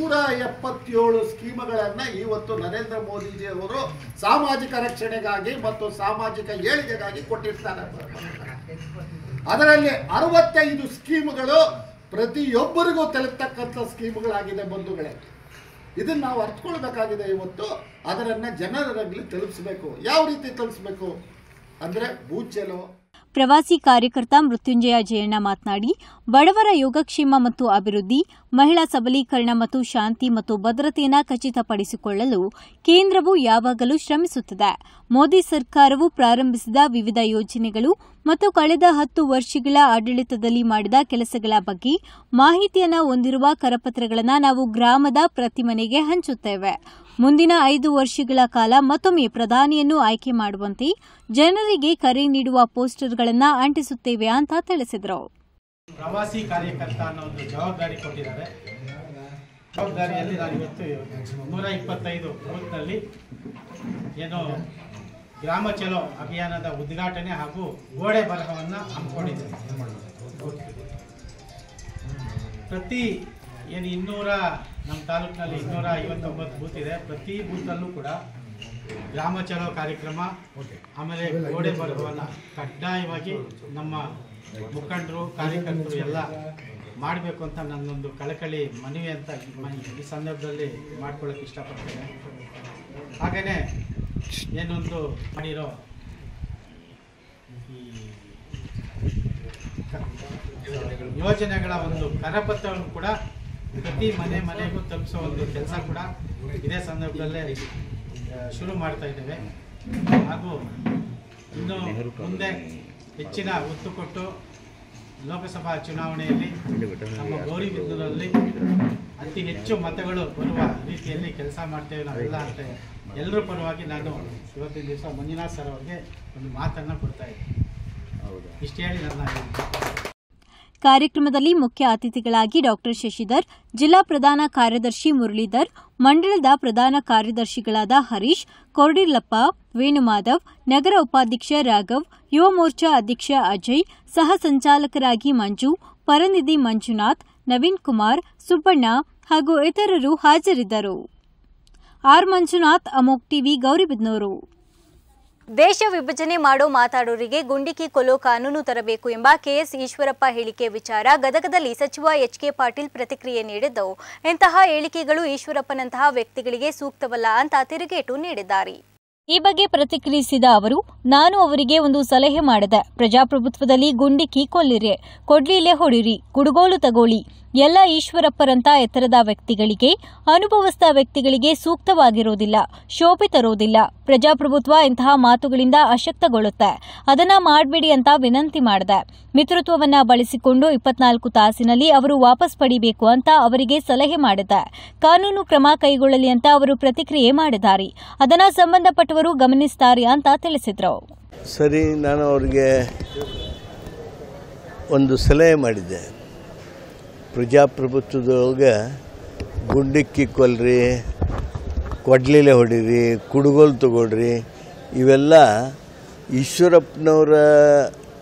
177 ಸ್ಕೀಮ್ಗಳನ್ನು ಇವತ್ತು ನರೇಂದ್ರ ಮೋದಿಜಿಯವರು ಸಾಮಾಜಿಕ ರಕ್ಷಣೆಗಾಗಿ ಮತ್ತು ಸಾಮಾಜಿಕ ಏಳಿಗೆಗಾಗಿ ಕೊಟ್ಟಿರ್ತಾರೆ. ಅದರಲ್ಲಿ 65 ಸ್ಕೀಮ್ಗಳು ಪ್ರತಿಯೊಬ್ಬರಿಗೂ ತಲುಪತಕ್ಕಂಥ ಸ್ಕೀಮ್ಗಳಾಗಿದೆ ಬಂಧುಗಳೇ. ಇದನ್ನು ನಾವು ಅರ್ಥಕೊಳ್ಬೇಕಾಗಿದೆ. ಇವತ್ತು ಅದನ್ನು ಜನರಲ್ಲಿ ತಲುಪಿಸಬೇಕು. ಯಾವ ರೀತಿ ತಲುಪಿಸಬೇಕು ಅಂದರೆ ಬೂತ್ ಚಲೋ. ಪ್ರವಾಸಿ ಕಾರ್ಯಕರ್ತ ಮೃತ್ಯುಂಜಯ ಜಯಣ್ಣ ಮಾತನಾಡಿ, ಬಡವರ ಯೋಗಕ್ಷೇಮ ಮತ್ತು ಅಭಿವೃದ್ಧಿ, ಮಹಿಳಾ ಸಬಲೀಕರಣ ಮತ್ತು ಶಾಂತಿ ಮತ್ತು ಭದ್ರತೆಯನ್ನು ಖಚಿತಪಡಿಸಿಕೊಳ್ಳಲು ಕೇಂದ್ರವು ಯಾವಾಗಲೂ ಶ್ರಮಿಸುತ್ತದೆ. ಮೋದಿ ಸರ್ಕಾರವು ಪ್ರಾರಂಭಿಸಿದ ವಿವಿಧ ಯೋಜನೆಗಳು ಮತ್ತು ಕಳೆದ 10 ವರ್ಷಗಳ ಆಡಳಿತದಲ್ಲಿ ಮಾಡಿದ ಕೆಲಸಗಳ ಬಗ್ಗೆ ಮಾಹಿತಿಯನ್ನು ಹೊಂದಿರುವ ಕರಪತ್ರಗಳನ್ನು ನಾವು ಗ್ರಾಮದ ಪ್ರತಿ ಮನೆಗೆ ಹಂಚುತ್ತೇವೆ. ಮುಂದಿನ 5 ವರ್ಷಗಳ ಕಾಲ ಮತ್ತೊಮ್ಮೆ ಪ್ರಧಾನಿಯನ್ನು ಆಯ್ಕೆ ಮಾಡುವಂತೆ ಜನರಿಗೆ ಕರೆ ನೀಡುವ ಪೋಸ್ಟರ್ಗಳನ್ನು ಅಂಟಿಸುತ್ತೇವೆ ಅಂತ ತಿಳಿಸಿದರು. ಪ್ರವಾಸಿ ಕಾರ್ಯಕರ್ತ ಅನ್ನೋ ಒಂದು ಜವಾಬ್ದಾರಿ ಕೊಟ್ಟಿದ್ದಾರೆ. ಜವಾಬ್ದಾರಿಯಲ್ಲಿ ನಾನು ಇವತ್ತು 125 ಬೂತ್ನಲ್ಲಿ ಏನು ಗ್ರಾಮ ಚಲೋ ಅಭಿಯಾನದ ಉದ್ಘಾಟನೆ ಹಾಗೂ ಗೋಡೆ ಬರಹವನ್ನು ಹಮ್ಮಿಕೊಂಡಿದ್ದೇನೆ. ಪ್ರತಿ ಏನು 200 ನಮ್ಮ ತಾಲೂಕಿನಲ್ಲಿ 259 ಬೂತ್ ಇದೆ. ಪ್ರತಿ ಬೂತಲ್ಲೂ ಕೂಡ ಗ್ರಾಮ ಚಲೋ ಕಾರ್ಯಕ್ರಮ, ಆಮೇಲೆ ಗೋಡೆ ಬರಹವನ್ನು ಕಡ್ಡಾಯವಾಗಿ ನಮ್ಮ ಮುಖಂಡರು, ಕಾರ್ಯಕರ್ತರು ಎಲ್ಲ ಮಾಡಬೇಕು ಅಂತ ನನ್ನೊಂದು ಕಳಕಳಿ ಮನವಿ ಅಂತ ಈ ಸಂದರ್ಭದಲ್ಲಿ ಮಾಡ್ಕೊಳ್ಳೋಕೆ ಇಷ್ಟಪಡ್ತೇನೆ. ಹಾಗೆಯೇ ಏನೊಂದು ಮಾಡಿರೋ ಈ ಯೋಜನೆಗಳ ಒಂದು ಕರಪತ್ರವನ್ನು ಕೂಡ ಪ್ರತಿ ಮನೆಗೂ ತಲುಪಿಸೋ ಒಂದು ಕೆಲಸ ಕೂಡ ಇದೇ ಸಂದರ್ಭದಲ್ಲೇ ಶುರು ಮಾಡ್ತಾ ಇದ್ದೇವೆ. ಹಾಗೂ ಇನ್ನು ಮುಂದೆ ಹೆಚ್ಚಿನ ಒತ್ತು ಕೊಟ್ಟು ಲೋಕಸಭಾ ಚುನಾವಣೆಯಲ್ಲಿ ನಮ್ಮ ಗೌರಿಬಿದನೂರಲ್ಲಿ ಅತಿ ಹೆಚ್ಚು ಮತಗಳು ಬರುವ ರೀತಿಯಲ್ಲಿ ಕೆಲಸ ಮಾಡ್ತೇವೆ ನಾವೆಲ್ಲ ಅಂತ ಎಲ್ಲರ ಪರವಾಗಿ ನಾನು ಇವತ್ತಿನ ದಿವಸ ಮಂಜುನಾಥ್ ಸರ್ ಅವರಿಗೆ ಒಂದು ಮಾತನ್ನು ಕೊಡ್ತಾ ಇದ್ದೀನಿ. ಇಷ್ಟು ಹೇಳಿ ನನ್ನ ಕಾರ್ಯಕ್ರಮದಲ್ಲಿ ಮುಖ್ಯ ಅತಿಥಿಗಳಾಗಿ ಡಾ ಶಶಿಧರ್, ಜಿಲ್ಲಾ ಪ್ರಧಾನ ಕಾರ್ಯದರ್ಶಿ ಮುರಳೀಧರ್, ಮಂಡಳದ ಪ್ರಧಾನ ಕಾರ್ಯದರ್ಶಿಗಳಾದ ಹರೀಶ್, ಕೊರ್ಡಿಲ್ಲಪ್ಪ, ವೇಣುಮಾಧವ್, ನಗರ ಉಪಾಧ್ಯಕ್ಷ ರಾಘವ್, ಯುವ ಮೋರ್ಚಾ ಅಧ್ಯಕ್ಷ ಅಜಯ್, ಸಹ ಸಂಚಾಲಕರಾಗಿ ಮಂಜು, ಪರನಿಧಿ ಮಂಜುನಾಥ್, ನವೀನ್ ಕುಮಾರ್, ಸುಬ್ಬಣ್ಣ ಹಾಗೂ ಇತರರು ಹಾಜರಿದ್ದರು. ಆರ್ ಮಂಜುನಾಥ್, ಅಮೋಕ್ ಟಿವಿ, ಗೌರಿಬಿದನೂರು. ದೇಶ ವಿಭಜನೆ ಮಾಡೋ ಮಾತಾಡೋರಿಗೆ ಗುಂಡಿಕ್ಕಿ ಕೊಲ್ಲೋ ಕಾನೂನು ತರಬೇಕು ಎಂಬ ಕೆಎಸ್ ಈಶ್ವರಪ್ಪ ಹೇಳಿಕೆ ವಿಚಾರ ಗದಗದಲ್ಲಿ ಸಚಿವ ಎಚ್ಕೆ ಪಾಟೀಲ್ ಪ್ರತಿಕ್ರಿಯೆ ನೀಡಿದ್ದು, ಇಂತಹ ಹೇಳಿಕೆಗಳು ಈಶ್ವರಪ್ಪನಂತಹ ವ್ಯಕ್ತಿಗಳಿಗೆ ಸೂಕ್ತವಲ್ಲ ಅಂತ ತಿರುಗೇಟು ನೀಡಿದ್ದಾರೆ. ಈ ಬಗ್ಗೆ ಪ್ರತಿಕ್ರಿಯಿಸಿದ ಅವರು, ನಾನು ಅವರಿಗೆ ಒಂದು ಸಲಹೆ ಮಾಡಿದೆ. ಪ್ರಜಾಪ್ರಭುತ್ವದಲ್ಲಿ ಗುಂಡಿಕ್ಕಿ ಕೊಲ್ಲಿರಿ, ಕೊಡ್ಲಿಲೆ ಹೊಡಿರಿ, ಕುಡುಗೋಲು ತಗೋಳಿ ಎಲ್ಲ ಈಶ್ವರಪ್ಪರಂತ ಎತ್ತರದ ವ್ಯಕ್ತಿಗಳಿಗೆ, ಅನುಭವಸ್ಥ ವ್ಯಕ್ತಿಗಳಿಗೆ ಸೂಕ್ತವಾಗಿರೋದಿಲ್ಲ, ಶೋಭೆ ತರೋದಿಲ್ಲ. ಪ್ರಜಾಪ್ರಭುತ್ವ ಇಂತಹ ಮಾತುಗಳಿಂದ ಅಶಕ್ತಗೊಳ್ಳುತ್ತೆ. ಅದನ್ನ ಮಾಡಬೇಡಿ ಅಂತ ವಿನಂತಿ ಮಾಡಿದೆ. ಮಿತ್ರತ್ವವನ್ನ ಬಳಸಿಕೊಂಡು 24 ತಾಸಿನಲ್ಲಿ ಅವರು ವಾಪಸ್ ಪಡಿಬೇಕು ಅಂತ ಅವರಿಗೆ ಸಲಹೆ ಮಾಡಿದೆ. ಕಾನೂನು ಕ್ರಮ ಕೈಗೊಳ್ಳಲಿ ಅಂತ ಅವರು ಪ್ರತಿಕ್ರಿಯೆ ಮಾಡಿದ್ದಾರೆ. ಅದನ್ನ ಸಂಬಂಧಪಟ್ಟವರು ಗಮನಿಸುತ್ತಾರೆ ಅಂತ ತಿಳಿಸಿದ್ರು. ಸರಿ, ನಾನು ಅವರಿಗೆ ಒಂದು ಸಲಹೆ ಮಾಡಿದ್ದೆ. ಪ್ರಜಾಪ್ರಭುತ್ವದೊಳಗೆ ಗುಂಡಿಕ್ಕಿ ಕೊಲ್ರಿ, ಕೊಡ್ಲಿಲೆ ಹೊಡೀರಿ, ಕುಡುಗೋಲು ತಗೊಳ್ರಿ, ಇವೆಲ್ಲ ಈಶ್ವರಪ್ಪನವರ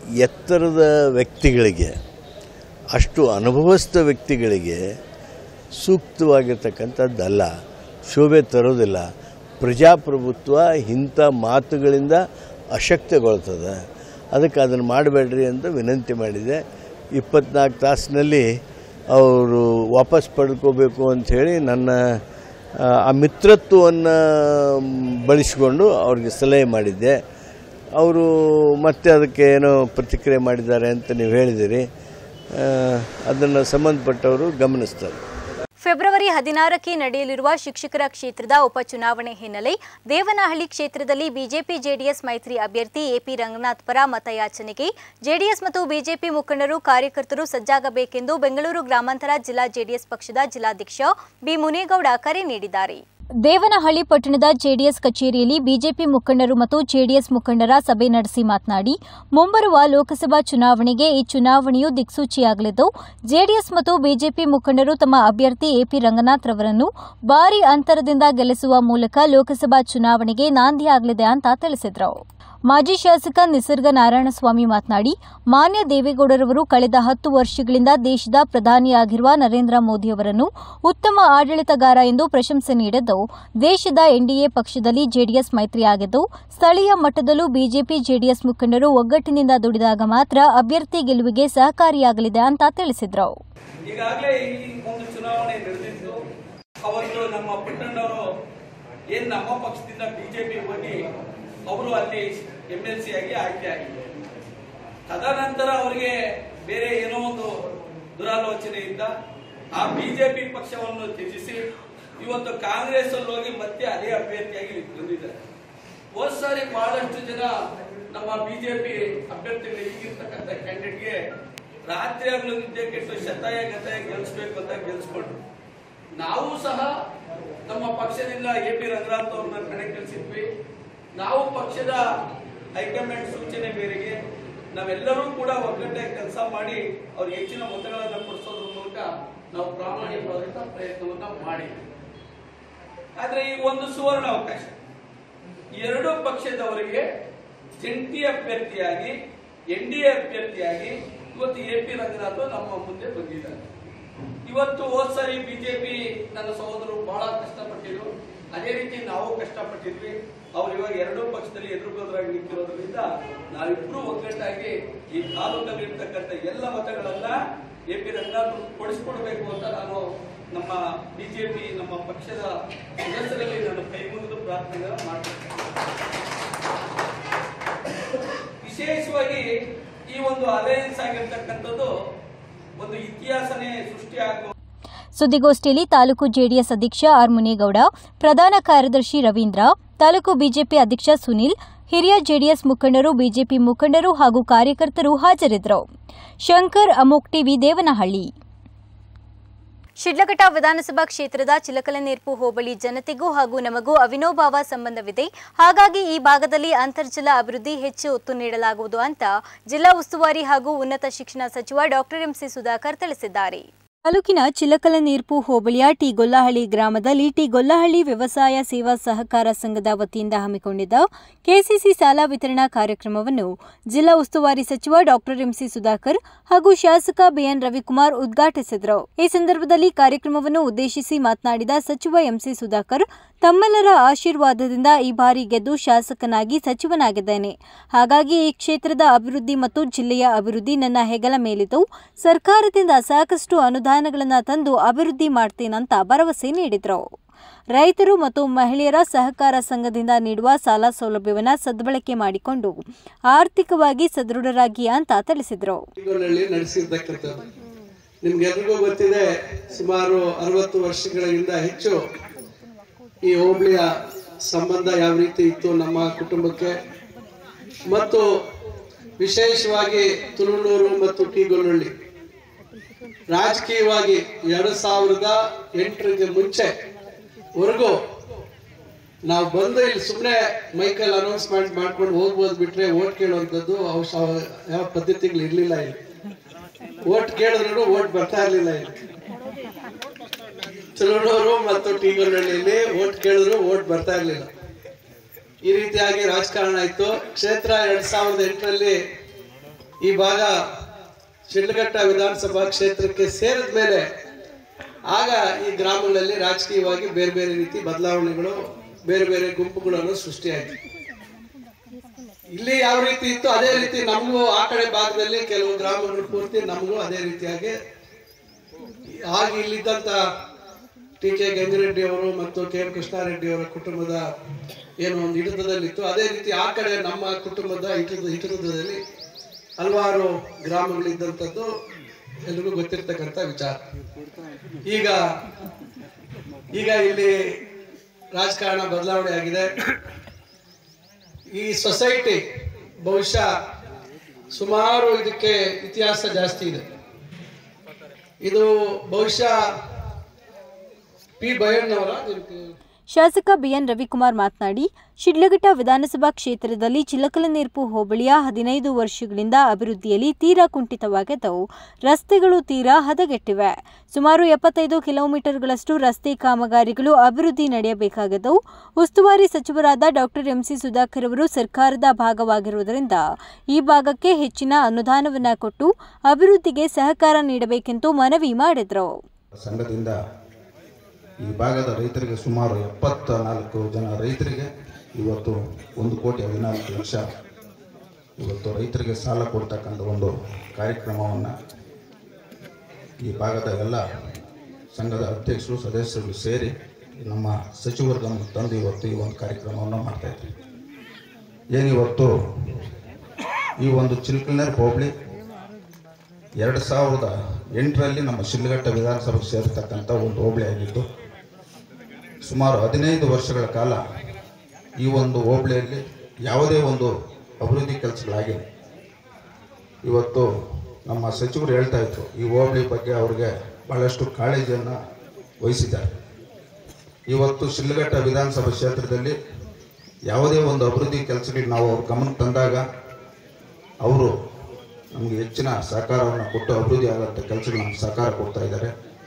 ಎತ್ತರದ ವ್ಯಕ್ತಿಗಳಿಗೆ, ಅಷ್ಟು ಅನುಭವಸ್ಥ ವ್ಯಕ್ತಿಗಳಿಗೆ ಸೂಕ್ತವಾಗಿರ್ತಕ್ಕಂಥದ್ದಲ್ಲ, ಶೋಭೆ ತರೋದಿಲ್ಲ. ಪ್ರಜಾಪ್ರಭುತ್ವ ಇಂಥ ಮಾತುಗಳಿಂದ ಅಶಕ್ತಗೊಳ್ತದೆ. ಅದಕ್ಕೆ ಅದನ್ನು ಮಾಡಬೇಡ್ರಿ ಅಂತ ವಿನಂತಿ ಮಾಡಿದೆ. 24 ತಾಸಿನಲ್ಲಿ ಅವರು ವಾಪಸ್ ಪಡ್ಕೋಬೇಕು ಅಂಥೇಳಿ ನನ್ನ ಆ ಮಿತ್ರತ್ವವನ್ನು ಬಳಸಿಕೊಂಡು ಅವ್ರಿಗೆ ಸಲಹೆ ಮಾಡಿದ್ದೆ. ಅವರು ಮತ್ತೆ ಅದಕ್ಕೆ ಏನೋ ಪ್ರತಿಕ್ರಿಯೆ ಮಾಡಿದ್ದಾರೆ ಅಂತ ನೀವು ಹೇಳಿದಿರಿ. ಅದನ್ನು ಸಂಬಂಧಪಟ್ಟವರು ಗಮನಿಸ್ತಾರೆ. ಫೆಬ್ರವರಿ 16ಕ್ಕೆ ನಡೆಯಲಿರುವ ಶಿಕ್ಷಕರ ಕ್ಷೇತ್ರದ ಉಪಚುನಾವಣೆ ಹಿನ್ನೆಲೆ ದೇವನಹಳ್ಳಿ ಕ್ಷೇತ್ರದಲ್ಲಿ ಬಿಜೆಪಿ ಜೆಡಿಎಸ್ ಮೈತ್ರಿ ಅಭ್ಯರ್ಥಿ ಎಪಿ ರಂಗನಾಥ್ ಪರ ಮತಯಾಚನೆಗೆ ಜೆಡಿಎಸ್ ಮತ್ತು ಬಿಜೆಪಿ ಮುಖಂಡರು ಕಾರ್ಯಕರ್ತರು ಸಜ್ಜಾಗಬೇಕೆಂದು ಬೆಂಗಳೂರು ಗ್ರಾಮಾಂತರ ಜಿಲ್ಲಾ ಜೆಡಿಎಸ್ ಪಕ್ಷದ ಜಿಲ್ಲಾಧ್ಯಕ್ಷ ಬಿ ಮುನೇಗೌಡ ಕರೆ ನೀಡಿದ್ದಾರೆ. ದೇವನಹಳ್ಳಿ ಪಟ್ಟಣದ ಜೆಡಿಎಸ್ ಕಚೇರಿಯಲ್ಲಿ ಬಿಜೆಪಿ ಮುಖಂಡರು ಮತ್ತು ಜೆಡಿಎಸ್ ಮುಖಂಡರ ಸಭೆ ನಡೆಸಿ ಮಾತನಾಡಿ, ಮುಂಬರುವ ಲೋಕಸಭಾ ಚುನಾವಣೆಗೆ ಈ ಚುನಾವಣೆಯು ದಿಕ್ಸೂಚಿಯಾಗಲಿದ್ದು, ಜೆಡಿಎಸ್ ಮತ್ತು ಬಿಜೆಪಿ ಮುಖಂಡರು ತಮ್ಮ ಅಭ್ಯರ್ಥಿ ಎಪಿ ರಂಗನಾಥ್ ರವರನ್ನು ಭಾರೀ ಅಂತರದಿಂದ ಗೆಲ್ಲಿಸುವ ಮೂಲಕ ಲೋಕಸಭಾ ಚುನಾವಣೆಗೆ ನಾಂದಿಯಾಗಲಿದೆ ಅಂತ ತಿಳಿಸಿದರು. ಮಾಜಿ ಶಾಸಕ ನಿಸರ್ಗ ನಾರಾಯಣಸ್ವಾಮಿ ಮಾತನಾಡಿ, ಮಾನ್ಯ ದೇವೇಗೌಡರವರು ಕಳೆದ 10 ವರ್ಷಗಳಿಂದ ದೇಶದ ಪ್ರಧಾನಿಯಾಗಿರುವ ನರೇಂದ್ರ ಮೋದಿಯವರನ್ನು ಉತ್ತಮ ಆಡಳಿತಗಾರ ಎಂದು ಪ್ರಶಂಸೆ ನೀಡಿದ್ದು, ದೇಶದ ಎನ್ಡಿಎ ಪಕ್ಷದಲ್ಲಿ ಜೆಡಿಎಸ್ ಮೈತ್ರಿಯಾಗಿದ್ದು, ಸ್ಥಳೀಯ ಮಟ್ಟದಲ್ಲೂ ಬಿಜೆಪಿ ಜೆಡಿಎಸ್ ಮುಖಂಡರು ಒಗ್ಗಟ್ಟಿನಿಂದ ದುಡಿದಾಗ ಮಾತ್ರ ಅಭ್ಯರ್ಥಿ ಗೆಲುವಿಗೆ ಸಹಕಾರಿಯಾಗಲಿದೆ ಅಂತ ತಿಳಿಸಿದರು. ಈಗಾಗಲೇ ಈ ಒಂದು ಚುನಾವಣೆ ನಡೆದಿದ್ದು, ಅವತ್ತು ನಮ್ಮ ಪುಟ್ಟಣ್ಣವರು ಏನು ನಮ್ಮ ಪಕ್ಷದಿಂದ ಬಿಜೆಪಿ ಹೋಗಿ ಅವರು ಅಲ್ಲಿ MLC ಆಗಿ ಆಯ್ಕೆ ಆಗಿದ್ದಾರೆ. ತದನಂತರ ಅವರಿಗೆ ಬೇರೆ ಏನೋ ಒಂದು ದುರಾಲೋಚನೆಯಿಂದ ಆ ಬಿಜೆಪಿ ಪಕ್ಷವನ್ನು ತ್ಯಜಿಸಿ ಇವತ್ತು ಕಾಂಗ್ರೆಸ್ ಅಲ್ಲಿ ಹೋಗಿ ಮತ್ತೆ ಅದೇ ಅಭ್ಯರ್ಥಿಯಾಗಿ ಬಂದಿದ್ದಾರೆ. ಹೋದ್ ಸಾರಿ ಬಹಳಷ್ಟು ಜನ ನಮ್ಮ ಬಿಜೆಪಿ ಅಭ್ಯರ್ಥಿಗಳು ಈಗಿರ್ತಕ್ಕಂಥ ಕ್ಯಾಂಡಿಡೇಟ್ಗೆ ರಾತ್ರಿ ಆಗಲು ನಿದ್ದೆ ಕೆಟ್ಟು ಶತಾಯ ಗತಾಯ ಗೆಲ್ಲಿಸಬೇಕು ಅಂತ ಗೆಲ್ಲಿಸ್ಕೊಂಡ್ರು. ನಾವು ಸಹ ನಮ್ಮ ಪಕ್ಷದಿಂದ ಎಪಿ ರಂಗನಾಥ್ ಅವ್ರನ್ನ ಕಣಕ್ಕಿಳಿಸಿದ್ವಿ. ನಾವು ಪಕ್ಷದ ಹೈಕಮಾಂಡ್ ಸೂಚನೆ ಮೇರೆಗೆ ನಾವೆಲ್ಲರೂ ಕೂಡ ಒಗ್ಗಟ್ಟಾಗಿ ಕೆಲಸ ಮಾಡಿ ಅವ್ರಿಗೆ ಹೆಚ್ಚಿನ ಮತಗಳನ್ನು ಕೊಡಿಸೋದ್ರ ಮೂಲಕ ನಾವು ಪ್ರಾಮಾಣಿಕವಾದಂತ ಪ್ರಯತ್ನವನ್ನ ಮಾಡಿದ್ವಿ. ಆದ್ರೆ ಈ ಒಂದು ಸುವರ್ಣ ಅವಕಾಶ ಎರಡೂ ಪಕ್ಷದವರಿಗೆ ಜಂಟಿ ಅಭ್ಯರ್ಥಿಯಾಗಿ NDA ಅಭ್ಯರ್ಥಿಯಾಗಿ ಇವತ್ತು ಎಪಿ ರಂಗನಾಥ್ ನಮ್ಮ ಮುಂದೆ ಬಂದಿದ್ದಾರೆ. ಇವತ್ತು ಹೋದ್ ಸಾರಿ ಬಿಜೆಪಿ ನನ್ನ ಸಹೋದರರು ಬಹಳ ಕಷ್ಟಪಟ್ಟಿದ್ರು, ಅದೇ ರೀತಿ ನಾವು ಕಷ್ಟಪಟ್ಟಿದ್ವಿ. ಅವ್ರು ಇವಾಗ ಎರಡೂ ಪಕ್ಷದಲ್ಲಿ ಎದುರುಗೋದ್ರಾಗಿ ನಿಂತಿರೋದ್ರಿಂದ ನಾವಿಬ್ರು ಒಗ್ಗಟ್ಟಾಗಿ ಈ ತಾಲೂಕಲ್ಲಿ ಇರ್ತಕ್ಕಂಥ ಎಲ್ಲ ಮತಗಳನ್ನ ಎಪಿ ರಂಗನಾಥ್ ಕೊಡಿಸ್ಕೊಡ್ಬೇಕು ಅಂತ ನಾನು ನಮ್ಮ ಬಿಜೆಪಿ ನಮ್ಮ ಪಕ್ಷದ ಸದಸ್ಯರಲ್ಲಿ ನಾನು ಕೈ ಮುಗಿದು ಪ್ರಾರ್ಥನೆ ಮಾಡ್ತೇನೆ. ವಿಶೇಷವಾಗಿ ಈ ಒಂದು ಅಲಯನ್ಸ್ ಆಗಿರ್ತಕ್ಕಂಥದ್ದು ಒಂದು ಇತಿಹಾಸನೇ ಸೃಷ್ಟಿಯಾಗುವ. ಸುದ್ದಿಗೋಷ್ಠಿಯಲ್ಲಿ ತಾಲೂಕು ಜೆಡಿಎಸ್ ಅಧ್ಯಕ್ಷ ಆರ್ ಮುನೇಗೌಡ, ಪ್ರಧಾನ ಕಾರ್ಯದರ್ಶಿ ರವೀಂದ್ರ, ತಾಲೂಕು ಬಿಜೆಪಿ ಅಧ್ಯಕ್ಷ ಸುನಿಲ್, ಹಿರಿಯ ಜೆಡಿಎಸ್ ಮುಖಂಡರು, ಬಿಜೆಪಿ ಮುಖಂಡರು ಹಾಗೂ ಕಾರ್ಯಕರ್ತರು ಹಾಜರಿದ್ದರು. ಶಂಕರ್, ಅಮೋಕ್ ಟಿವಿ, ದೇವನಹಳ್ಳಿ. ಶಿಡ್ಲಘಟ್ಟ ವಿಧಾನಸಭಾ ಕ್ಷೇತ್ರದ ಚಿಲಕಲನೇರ್ಪು ಹೋಬಳಿ ಜನತೆಗೂ ಹಾಗೂ ನಮಗೂ ಅವಿನೋಭಾವ ಸಂಬಂಧವಿದೆ. ಹಾಗಾಗಿ ಈ ಭಾಗದಲ್ಲಿ ಅಂತರ್ಜಲ ಅಭಿವೃದ್ಧಿ ಹೆಚ್ಚು ಒತ್ತು ನೀಡಲಾಗುವುದು ಅಂತ ಜಿಲ್ಲಾ ಉಸ್ತುವಾರಿ ಹಾಗೂ ಉನ್ನತ ಶಿಕ್ಷಣ ಸಚಿವ ಡಾಕ್ಟರ್ ಎಂಸಿ ಸುಧಾಕರ್ ತಿಳಿಸಿದ್ದಾರೆ. ತಾಲೂಕಿನ ಚಿಲಕಲನೇರ್ಪು ಹೋಬಳಿಯ ಟಿ ಗೊಲ್ಲಹಳ್ಳಿ ಗ್ರಾಮದಲ್ಲಿ ಟಿ ಗೊಲ್ಲಹಳ್ಳಿ ವ್ಯವಸಾಯ ಸೇವಾ ಸಹಕಾರ ಸಂಘದ ವತಿಯಿಂದ ಹಮ್ಮಿಕೊಂಡಿದ್ದ ಕೆಸಿಸಿ ಸಾಲ ವಿತರಣಾ ಕಾರ್ಯಕ್ರಮವನ್ನು ಜಿಲ್ಲಾ ಉಸ್ತುವಾರಿ ಸಚಿವ ಡಾಕ್ಟರ್ ಎಂಸಿ ಸುಧಾಕರ್ ಹಾಗೂ ಶಾಸಕ ಬಿಎನ್ ರವಿಕುಮಾರ್ ಉದ್ಘಾಟಿಸಿದರು. ಈ ಸಂದರ್ಭದಲ್ಲಿ ಕಾರ್ಯಕ್ರಮವನ್ನು ಉದ್ದೇಶಿಸಿ ಮಾತನಾಡಿದ ಸಚಿವ ಎಂಸಿ ಸುಧಾಕರ್, ತಮ್ಮೆಲ್ಲರ ಆಶೀರ್ವಾದದಿಂದ ಈ ಬಾರಿ ಗೆದ್ದು ಶಾಸಕನಾಗಿ ಸಚಿವನಾಗಿದ್ದೇನೆ. ಹಾಗಾಗಿ ಈ ಕ್ಷೇತ್ರದ ಅಭಿವೃದ್ಧಿ ಮತ್ತು ಜಿಲ್ಲೆಯ ಅಭಿವೃದ್ಧಿ ನನ್ನ ಹೆಗಲ ಮೇಲಿದ್ದು, ಸರ್ಕಾರದಿಂದ ಸಾಕಷ್ಟು ಅನುದಾನಗಳನ್ನು ತಂದು ಅಭಿವೃದ್ಧಿ ಮಾಡ್ತೇನಂತ ಭರವಸೆ ನೀಡಿದರು. ರೈತರು ಮತ್ತು ಮಹಿಳೆಯರ ಸಹಕಾರ ಸಂಘದಿಂದ ನೀಡುವ ಸಾಲ ಸೌಲಭ್ಯವನ್ನು ಸದ್ಬಳಕೆ ಮಾಡಿಕೊಂಡು ಆರ್ಥಿಕವಾಗಿ ಸದೃಢರಾಗಿ ಅಂತ ತಿಳಿಸಿದರು. ನಿಮ್ಗೆಲ್ರಿಗೂ ಗೊತ್ತಿದೆ, ಸುಮಾರು 60 ವರ್ಷಗಳಿಂದ ಹೆಚ್ಚು ಈ ಹೋಬಳಿಯ ಸಂಬಂಧ ಯಾವ ರೀತಿ ಇತ್ತು ನಮ್ಮ ಕುಟುಂಬಕ್ಕೆ, ಮತ್ತು ವಿಶೇಷವಾಗಿ ತುಳುನೂರು ಮತ್ತು ಟಿ ಗೊಲ್ಲಹಳ್ಳಿ ರಾಜಕೀಯವಾಗಿ 2008ರಿಂದ ಮುಂಚೆವರೆಗೂ ನಾವು ಬಂದು ಇಲ್ಲಿ ಸುಮ್ಮನೆ ಮೈಕಲ್ ಅನೌನ್ಸ್ಮೆಂಟ್ ಮಾಡ್ಕೊಂಡು ಹೋಗ್ಬೋದು ಬಿಟ್ರೆ ಓಟ್ ಕೇಳುವಂಥದ್ದು ಯಾವ ಪದ್ಧತಿಗಳು ಇರಲಿಲ್ಲ. ಇಲ್ಲಿ ಓಟ್ ಕೇಳಿದ್ರು ಓಟ್ ಬರ್ತಾ ಇರಲಿಲ್ಲ. ಇಲ್ಲಿ ತುಳುನೂರು ಮತ್ತು ಟಿ ಗೊಲ್ಲಹಳ್ಳಿಯಲ್ಲಿ ಓಟ್ ಕೇಳಿದ್ರು ಓಟ್ ಬರ್ತಾ ಇರಲಿಲ್ಲ. ಈ ರೀತಿಯಾಗಿ ರಾಜಕಾರಣ ಇತ್ತು. ಕ್ಷೇತ್ರ 2008ರಲ್ಲಿ ಈ ಭಾಗ ಶಿಡ್ಲಘಟ್ಟ ವಿಧಾನಸಭಾ ಕ್ಷೇತ್ರಕ್ಕೆ ಸೇರಿದ ಮೇಲೆ ಆಗ ಈ ಗ್ರಾಮಗಳಲ್ಲಿ ರಾಜಕೀಯವಾಗಿ ಬೇರೆ ಬೇರೆ ರೀತಿ ಬದಲಾವಣೆಗಳು, ಬೇರೆ ಬೇರೆ ಗುಂಪುಗಳನ್ನು ಸೃಷ್ಟಿಯಾಯಿತು. ಇಲ್ಲಿ ಯಾವ ರೀತಿ ಇತ್ತು ಅದೇ ರೀತಿ ನಮಗೂ ಆ ಕಡೆ ಭಾಗದಲ್ಲಿ ಕೆಲವು ಗ್ರಾಮಗಳು ಪೂರ್ತಿ ನಮಗೂ ಅದೇ ರೀತಿಯಾಗಿ ಆಗಿ ಇಲ್ಲಿದ್ದಂಥ ಟಿ.ಕೆ. ಗಂಗಿರೆಡ್ಡಿ ಅವರು ಮತ್ತು ಕೆ.ಎಂ. ಕೃಷ್ಣಾರೆಡ್ಡಿ ಅವರ ಕುಟುಂಬದ ಏನು ಒಂದು ಹಿಡಿತದಲ್ಲಿತ್ತು, ಅದೇ ರೀತಿ ಆ ಕಡೆ ನಮ್ಮ ಕುಟುಂಬದ ಹಿಡಿತದಲ್ಲಿ ಹಲವಾರು ಗ್ರಾಮಗಳಿದ್ದಂಥದ್ದು ಎಲ್ರಿಗೂ ಗೊತ್ತಿರ್ತಕ್ಕಂಥ ವಿಚಾರ. ಈಗ ಇಲ್ಲಿ ರಾಜಕಾರಣ ಬದಲಾವಣೆ ಆಗಿದೆ. ಈ ಸೊಸೈಟಿ ಬಹುಶಃ ಸುಮಾರು ಇದಕ್ಕೆ ಇತಿಹಾಸ ಜಾಸ್ತಿ ಇದೆ. ಇದು ಬಹುಶಃ ಪಿ ಬಯಣ್ಣವರ ಶಾಸಕ ಬಿಎನ್ ರವಿಕುಮಾರ್ ಮಾತನಾಡಿ, ಶಿಡ್ಲಘಟ್ಟ ವಿಧಾನಸಭಾ ಕ್ಷೇತ್ರದಲ್ಲಿ ಚಿಲಕಲನೀರ್ಪು ಹೋಬಳಿಯ 15 ವರ್ಷಗಳಿಂದ ಅಭಿವೃದ್ಧಿಯಲ್ಲಿ ತೀರಾ ಕುಂಠಿತವಾಗಿದ್ದವು. ರಸ್ತೆಗಳು ತೀರಾ ಹದಗೆಟ್ಟಿವೆ. ಸುಮಾರು 75 ಕಿಲೋಮೀಟರ್ಗಳಷ್ಟು ರಸ್ತೆ ಕಾಮಗಾರಿಗಳು ಅಭಿವೃದ್ಧಿ ನಡೆಯಬೇಕಾಗಿದ್ದವು. ಉಸ್ತುವಾರಿ ಸಚಿವರಾದ ಡಾಕ್ಟರ್ ಎಂಸಿ ಸುಧಾಕರ್ ಅವರು ಸರ್ಕಾರದ ಭಾಗವಾಗಿರುವುದರಿಂದ ಈ ಭಾಗಕ್ಕೆ ಹೆಚ್ಚಿನ ಅನುದಾನವನ್ನು ಕೊಟ್ಟು ಅಭಿವೃದ್ಧಿಗೆ ಸಹಕಾರ ನೀಡಬೇಕೆಂದು ಮನವಿ ಮಾಡಿದರು. ಸಂಘದಿಂದ ಈ ಭಾಗದ ರೈತರಿಗೆ ಸುಮಾರು 74 ಜನ ರೈತರಿಗೆ ಇವತ್ತು 1,14,00,000 ಇವತ್ತು ರೈತರಿಗೆ ಸಾಲ ಕೊಡ್ತಕ್ಕಂಥ ಒಂದು ಕಾರ್ಯಕ್ರಮವನ್ನು ಈ ಭಾಗದ ಎಲ್ಲ ಸಂಘದ ಅಧ್ಯಕ್ಷರು ಸದಸ್ಯರು ಸೇರಿ ನಮ್ಮ ಸಚಿವರ ಗಮನಕ್ಕೆ ತಂದು ಇವತ್ತು ಈ ಒಂದು ಕಾರ್ಯಕ್ರಮವನ್ನು ಮಾಡ್ತಾಯಿದ್ದೀವಿ. ಏನಿವತ್ತು ಈ ಒಂದು ಚಿಲಕಲನೀರ್ಪು ಹೋಬಳಿ 2008ರಲ್ಲಿ ನಮ್ಮ ಶಿಡ್ಲಘಟ್ಟ ವಿಧಾನಸಭೆಗೆ ಸೇರ್ತಕ್ಕಂಥ ಒಂದು ಹೋಬಳಿ ಆಗಿದ್ದು, ಸುಮಾರು 15 ವರ್ಷಗಳ ಕಾಲ ಈ ಒಂದು ಹೋಬಳಿಯಲ್ಲಿ ಯಾವುದೇ ಒಂದು ಅಭಿವೃದ್ಧಿ ಕೆಲಸಗಳಾಗಿಲ್ಲ. ಇವತ್ತು ನಮ್ಮ ಸಚಿವರು ಹೇಳ್ತಾ ಇದ್ರು, ಈ ಹೋಬಳಿ ಬಗ್ಗೆ ಅವ್ರಿಗೆ ಭಾಳಷ್ಟು ಕಾಳಜಿಯನ್ನು ವಹಿಸಿದ್ದಾರೆ. ಇವತ್ತು ಶಿಡ್ಲಘಟ್ಟ ವಿಧಾನಸಭಾ ಕ್ಷೇತ್ರದಲ್ಲಿ ಯಾವುದೇ ಒಂದು ಅಭಿವೃದ್ಧಿ ಕೆಲಸಗಳಿಗೆ ನಾವು ಅವ್ರ ಗಮನಕ್ಕೆ ತಂದಾಗ ಅವರು ನಮಗೆ ಹೆಚ್ಚಿನ ಸಹಕಾರವನ್ನು ಕೊಟ್ಟು ಅಭಿವೃದ್ಧಿ ಆಗುವಂಥ ಕೆಲಸಗಳು ನಮ್ಗೆ ಸಹಕಾರ ಕೊಡ್ತಾ ಇದ್ದಾರೆ.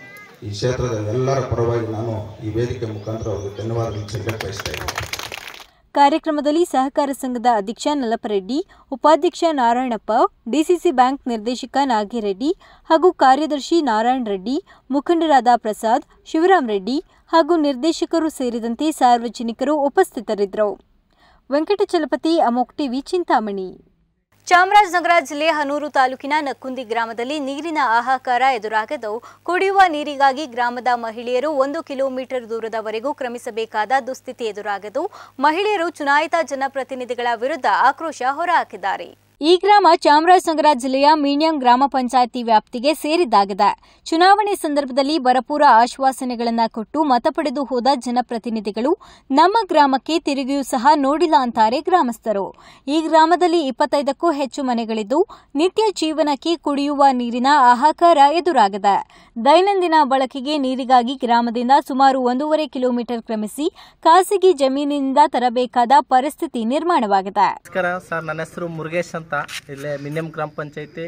ಈ ಕ್ಷೇತ್ರದ ಎಲ್ಲರ ಪರವಾಗಿ ನಾನು ಈ ವೇದಿಕೆ ಮುಖಾಂತರ ಅವರಿಗೆ ಧನ್ಯವಾದಗಳನ್ನು ಸಲ್ಲಿಸಲು ಬಯಸ್ತಾ ಇದ್ದೀನಿ. ಕಾರ್ಯಕ್ರಮದಲ್ಲಿ ಸಹಕಾರ ಸಂಘದ ಅಧ್ಯಕ್ಷ ನಲಪರೆಡ್ಡಿ, ಉಪಾಧ್ಯಕ್ಷ ನಾರಾಯಣಪ್ಪ, ಡಿಸಿಸಿ ಬ್ಯಾಂಕ್ ನಿರ್ದೇಶಕ ನಾಗಿರೆಡ್ಡಿ ಹಾಗೂ ಕಾರ್ಯದರ್ಶಿ ನಾರಾಯಣ ರೆಡ್ಡಿ, ಮುಖಂಡರಾದ ಪ್ರಸಾದ್, ಶಿವರಾಮ್ ರೆಡ್ಡಿ ಹಾಗೂ ನಿರ್ದೇಶಕರು ಸೇರಿದಂತೆ ಸಾರ್ವಜನಿಕರು ಉಪಸ್ಥಿತರಿದ್ದರು. ವೆಂಕಟಚಲಪತಿ, ಅಮೋಕ್ ಟಿವಿ, ಚಿಂತಾಮಣಿ. ಚಾಮರಾಜನಗರ ಜಿಲ್ಲೆ ಹನೂರು ತಾಲೂಕಿನ ನಕ್ಕುಂದಿ ಗ್ರಾಮದಲ್ಲಿ ನೀರಿನ ಹಾಹಾಕಾರ ಎದುರಾಗಿದ್ದು, ಕುಡಿಯುವ ನೀರಿಗಾಗಿ ಗ್ರಾಮದ ಮಹಿಳೆಯರು 1 ಕಿಲೋಮೀಟರ್ ದೂರದವರೆಗೂ ಕ್ರಮಿಸಬೇಕಾದ ದುಸ್ಥಿತಿ ಎದುರಾಗಿದ್ದು, ಮಹಿಳೆಯರು ಚುನಾಯಿತ ಜನಪ್ರತಿನಿಧಿಗಳ ವಿರುದ್ಧ ಆಕ್ರೋಶ ಹೊರಹಾಕಿದ್ದಾರೆ. ಈ ಗ್ರಾಮ ಚಾಮರಾಜನಗರ ಜಿಲ್ಲೆಯ ಮೀಣ್ಯಂ ಗ್ರಾಮ ಪಂಚಾಯಿತಿ ವ್ಯಾಪ್ತಿಗೆ ಸೇರಿದ್ದಾಗಿದೆ. ಚುನಾವಣೆ ಸಂದರ್ಭದಲ್ಲಿ ಭರಪೂರ ಆಶ್ವಾಸನೆಗಳನ್ನು ಕೊಟ್ಟು ಮತ ಪಡೆದು ಹೋದ ಜನಪ್ರತಿನಿಧಿಗಳು ನಮ್ಮ ಗ್ರಾಮಕ್ಕೆ ತಿರುಗಿಯೂ ಸಹ ನೋಡಿಲ್ಲ ಅಂತಾರೆ ಗ್ರಾಮಸ್ಥರು. ಈ ಗ್ರಾಮದಲ್ಲಿ 25ಕ್ಕೂ ಹೆಚ್ಚು ಮನೆಗಳಿದ್ದು, ನಿತ್ಯ ಜೀವನಕ್ಕೆ ಕುಡಿಯುವ ನೀರಿನ ಹಾಹಾಕಾರ ಎದುರಾಗಿದೆ. ದೈನಂದಿನ ಬಳಕೆಗೆ ನೀರಿಗಾಗಿ ಗ್ರಾಮದಿಂದ ಸುಮಾರು 1.5 ಕಿಲೋಮೀಟರ್ ಕ್ರಮಿಸಿ ಖಾಸಗಿ ಜಮೀನಿನಿಂದ ತರಬೇಕಾದ ಪರಿಸ್ಥಿತಿ ನಿರ್ಮಾಣವಾಗಿದೆ. ಸರ್, ನನ್ನ ಹೆಸರು ಮುರುಗೇಶ್ ಅಂತ. ಇಲ್ಲೇ ಮಿನ್ಯಂ ಗ್ರಾಮ ಪಂಚಾಯತಿ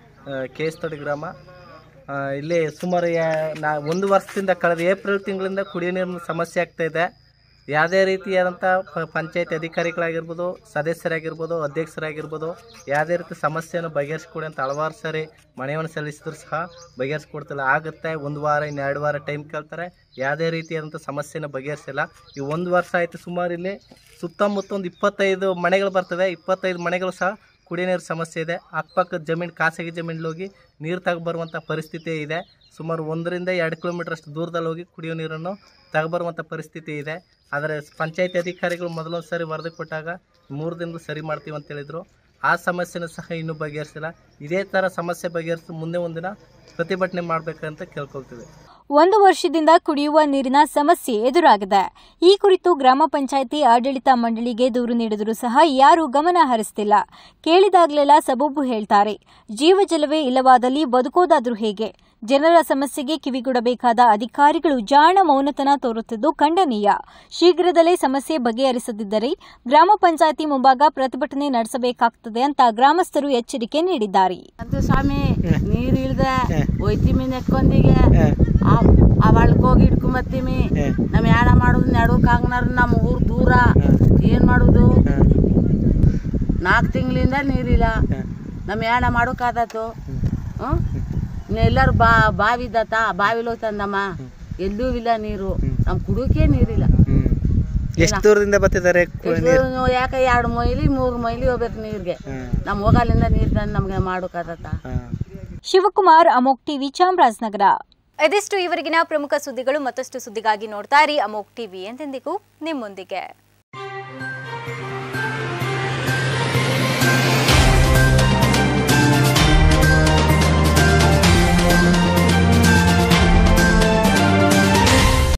ಕೇಸ್ತಡಿ ಗ್ರಾಮ. ಇಲ್ಲಿ ಸುಮಾರು 1 ವರ್ಷದಿಂದ ಕಳೆದ ಏಪ್ರಿಲ್ ತಿಂಗಳಿಂದ ಕುಡಿಯೋ ನೀರಿನ ಸಮಸ್ಯೆ ಆಗ್ತಾ ಇದೆ. ಯಾವುದೇ ರೀತಿಯಾದಂಥ ಪಂಚಾಯತಿ ಅಧಿಕಾರಿಗಳಾಗಿರ್ಬೋದು, ಸದಸ್ಯರಾಗಿರ್ಬೋದು, ಅಧ್ಯಕ್ಷರಾಗಿರ್ಬೋದು, ಯಾವುದೇ ರೀತಿ ಸಮಸ್ಯೆಯನ್ನು ಬಗೆಹರಿಸ್ಕೊಡಿ ಅಂತ ಹಲವಾರು ಸಾರಿ ಮನವಿಯನ್ನು ಸಲ್ಲಿಸಿದ್ರು ಸಹ ಬಗೆಹರಿಸ್ಕೊಡ್ತಿಲ್ಲ. ಆಗುತ್ತೆ 1 ವಾರ, 2 ವಾರ ಟೈಮ್ ಕೇಳ್ತಾರೆ. ಯಾವುದೇ ರೀತಿಯಾದಂಥ ಸಮಸ್ಯೆನ ಬಗೆಹರಿಸಿಲ್ಲ. ಈ 1 ವರ್ಷ ಆಯಿತು. ಸುಮಾರು ಇಲ್ಲಿ ಸುತ್ತಮುತ್ತ ಒಂದು 25 ಮನೆಗಳು ಬರ್ತವೆ. 25 ಮನೆಗಳು ಸಹ ಕುಡಿಯೋ ನೀರು ಸಮಸ್ಯೆ ಇದೆ. ಅಕ್ಕಪಕ್ಕದ ಜಮೀನು, ಖಾಸಗಿ ಜಮೀನಲ್ಲಿ ಹೋಗಿ ನೀರು ತಗೊಬರುವಂಥ ಪರಿಸ್ಥಿತಿ ಇದೆ. ಸುಮಾರು 1ರಿಂದ 2 ಕಿಲೋಮೀಟರ್ ಅಷ್ಟು ದೂರದಲ್ಲಿ ಹೋಗಿ ಕುಡಿಯೋ ನೀರನ್ನು ತಗೊಬರುವಂಥ ಪರಿಸ್ಥಿತಿ ಇದೆ. ಆದರೆ ಪಂಚಾಯತಿ ಅಧಿಕಾರಿಗಳು ಮೊದಲೊಂದು ಸಾರಿ ವರದಿ ಕೊಟ್ಟಾಗ 3 ದಿನದಲ್ಲಿ ಸರಿ ಮಾಡ್ತೀವಿ ಅಂತ ಹೇಳಿದರು. ಆ ಸಮಸ್ಯೆನೂ ಸಹ ಇನ್ನೂ ಬಗೆಹರಿಸಿಲ್ಲ. ಇದೇ ಥರ ಸಮಸ್ಯೆ ಬಗೆಹರಿಸಿ ಮುಂದೆ ಒಂದಿನ ಪ್ರತಿಭಟನೆ ಮಾಡಬೇಕಂತ ಕೇಳ್ಕೊಳ್ತೀವಿ. 1 ವರ್ಷದಿಂದ ಕುಡಿಯುವ ನೀರಿನ ಸಮಸ್ಯೆ ಎದುರಾಗಿದೆ. ಈ ಕುರಿತು ಗ್ರಾಮ ಪಂಚಾಯಿತಿ ಆಡಳಿತ ಮಂಡಳಿಗೆ ದೂರು ನೀಡಿದರೂ ಸಹ ಯಾರೂ ಗಮನ ಹರಿಸುತ್ತಿಲ್ಲ. ಕೇಳಿದಾಗಲೆಲ್ಲ ಸಬೂಬು ಹೇಳ್ತಾರೆ. ಜೀವಜಲವೇ ಇಲ್ಲವಾದಲ್ಲಿ ಬದುಕೋದಾದ್ರೂ ಹೇಗೆ? ಜನರ ಸಮಸ್ಯೆಗೆ ಕಿವಿಗೊಡಬೇಕಾದ ಅಧಿಕಾರಿಗಳು ಜಾಣ ಮೌನತನ ತೋರುತ್ತಿದ್ದು ಖಂಡನೀಯ. ಶೀಘ್ರದಲ್ಲೇ ಸಮಸ್ಯೆ ಬಗೆಹರಿಸದಿದ್ದರೆ ಗ್ರಾಮ ಪಂಚಾಯಿತಿ ಮುಂಭಾಗ ಪ್ರತಿಭಟನೆ ನಡೆಸಬೇಕಾಗುತ್ತದೆ ಅಂತ ಗ್ರಾಮಸ್ಥರು ಎಚ್ಚರಿಕೆ ನೀಡಿದ್ದಾರೆ. ಸ್ವಾಮಿ, ನೀರು ಇಳ್ದೆ ಹೋಯ್ತೀಮಿ ನೆಕ್ಕೊಂದಿಗೆ ಆ ಹೋಗಿ ಹಿಡ್ಕೊಂಬತ್ತೀಮಿ. ನಮ್ ಯಾರ ಮಾಡುದು ನಡುಕಾಗ್ನಾರ, ನಮ್ಮ ಊರು ದೂರ. ಏನ್ ಮಾಡುದು? 4 ತಿಂಗಳಿಂದ ನೀರಿಲ್ಲ. ನಮ್ ಯಾಡ ಮಾಡೋಕಾದತ್ತು. ಎಲ್ಲರೂ ಬಾವಿದತ್ತ ಬಾವಿಲಿ ಹೋಗ್ತಂದಮ್ಮ ಎಲ್ಲೂ ಇಲ್ಲ ನೀರು ನಮ್ ಕುಡಿಯೋಕೆ ನೀರಿಲ್ಲ. ಎಷ್ಟು ದೂರದಿಂದ ಬರ್ತಿದ್ದಾರೆ? ಯಾಕೆ 2 ಮೈಲಿ 3 ಮೈಲಿ ಹೋಗ್ಬೇಕು ನೀರ್ಗೆ. ನಮ್ ಹೋಗಲಿಂದ ನೀರ್ ತಂದು ನಮ್ಗೆ ಮಾಡೋಕಾಗತ್ತ? ಶಿವಕುಮಾರ್, ಅಮೋಕ್ ಟಿವಿ, ಚಾಮರಾಜನಗರ. ಇದಿಷ್ಟು ಇವರೆಗಿನ ಪ್ರಮುಖ ಸುದ್ದಿಗಳು. ಮತ್ತಷ್ಟು ಸುದ್ದಿಗಾಗಿ ನೋಡ್ತಾ ಇರಿ ಅಮೋಕ್ ಟಿವಿ, ಎಂದೆಂದಿಗೂ ನಿಮ್ಮೊಂದಿಗೆ.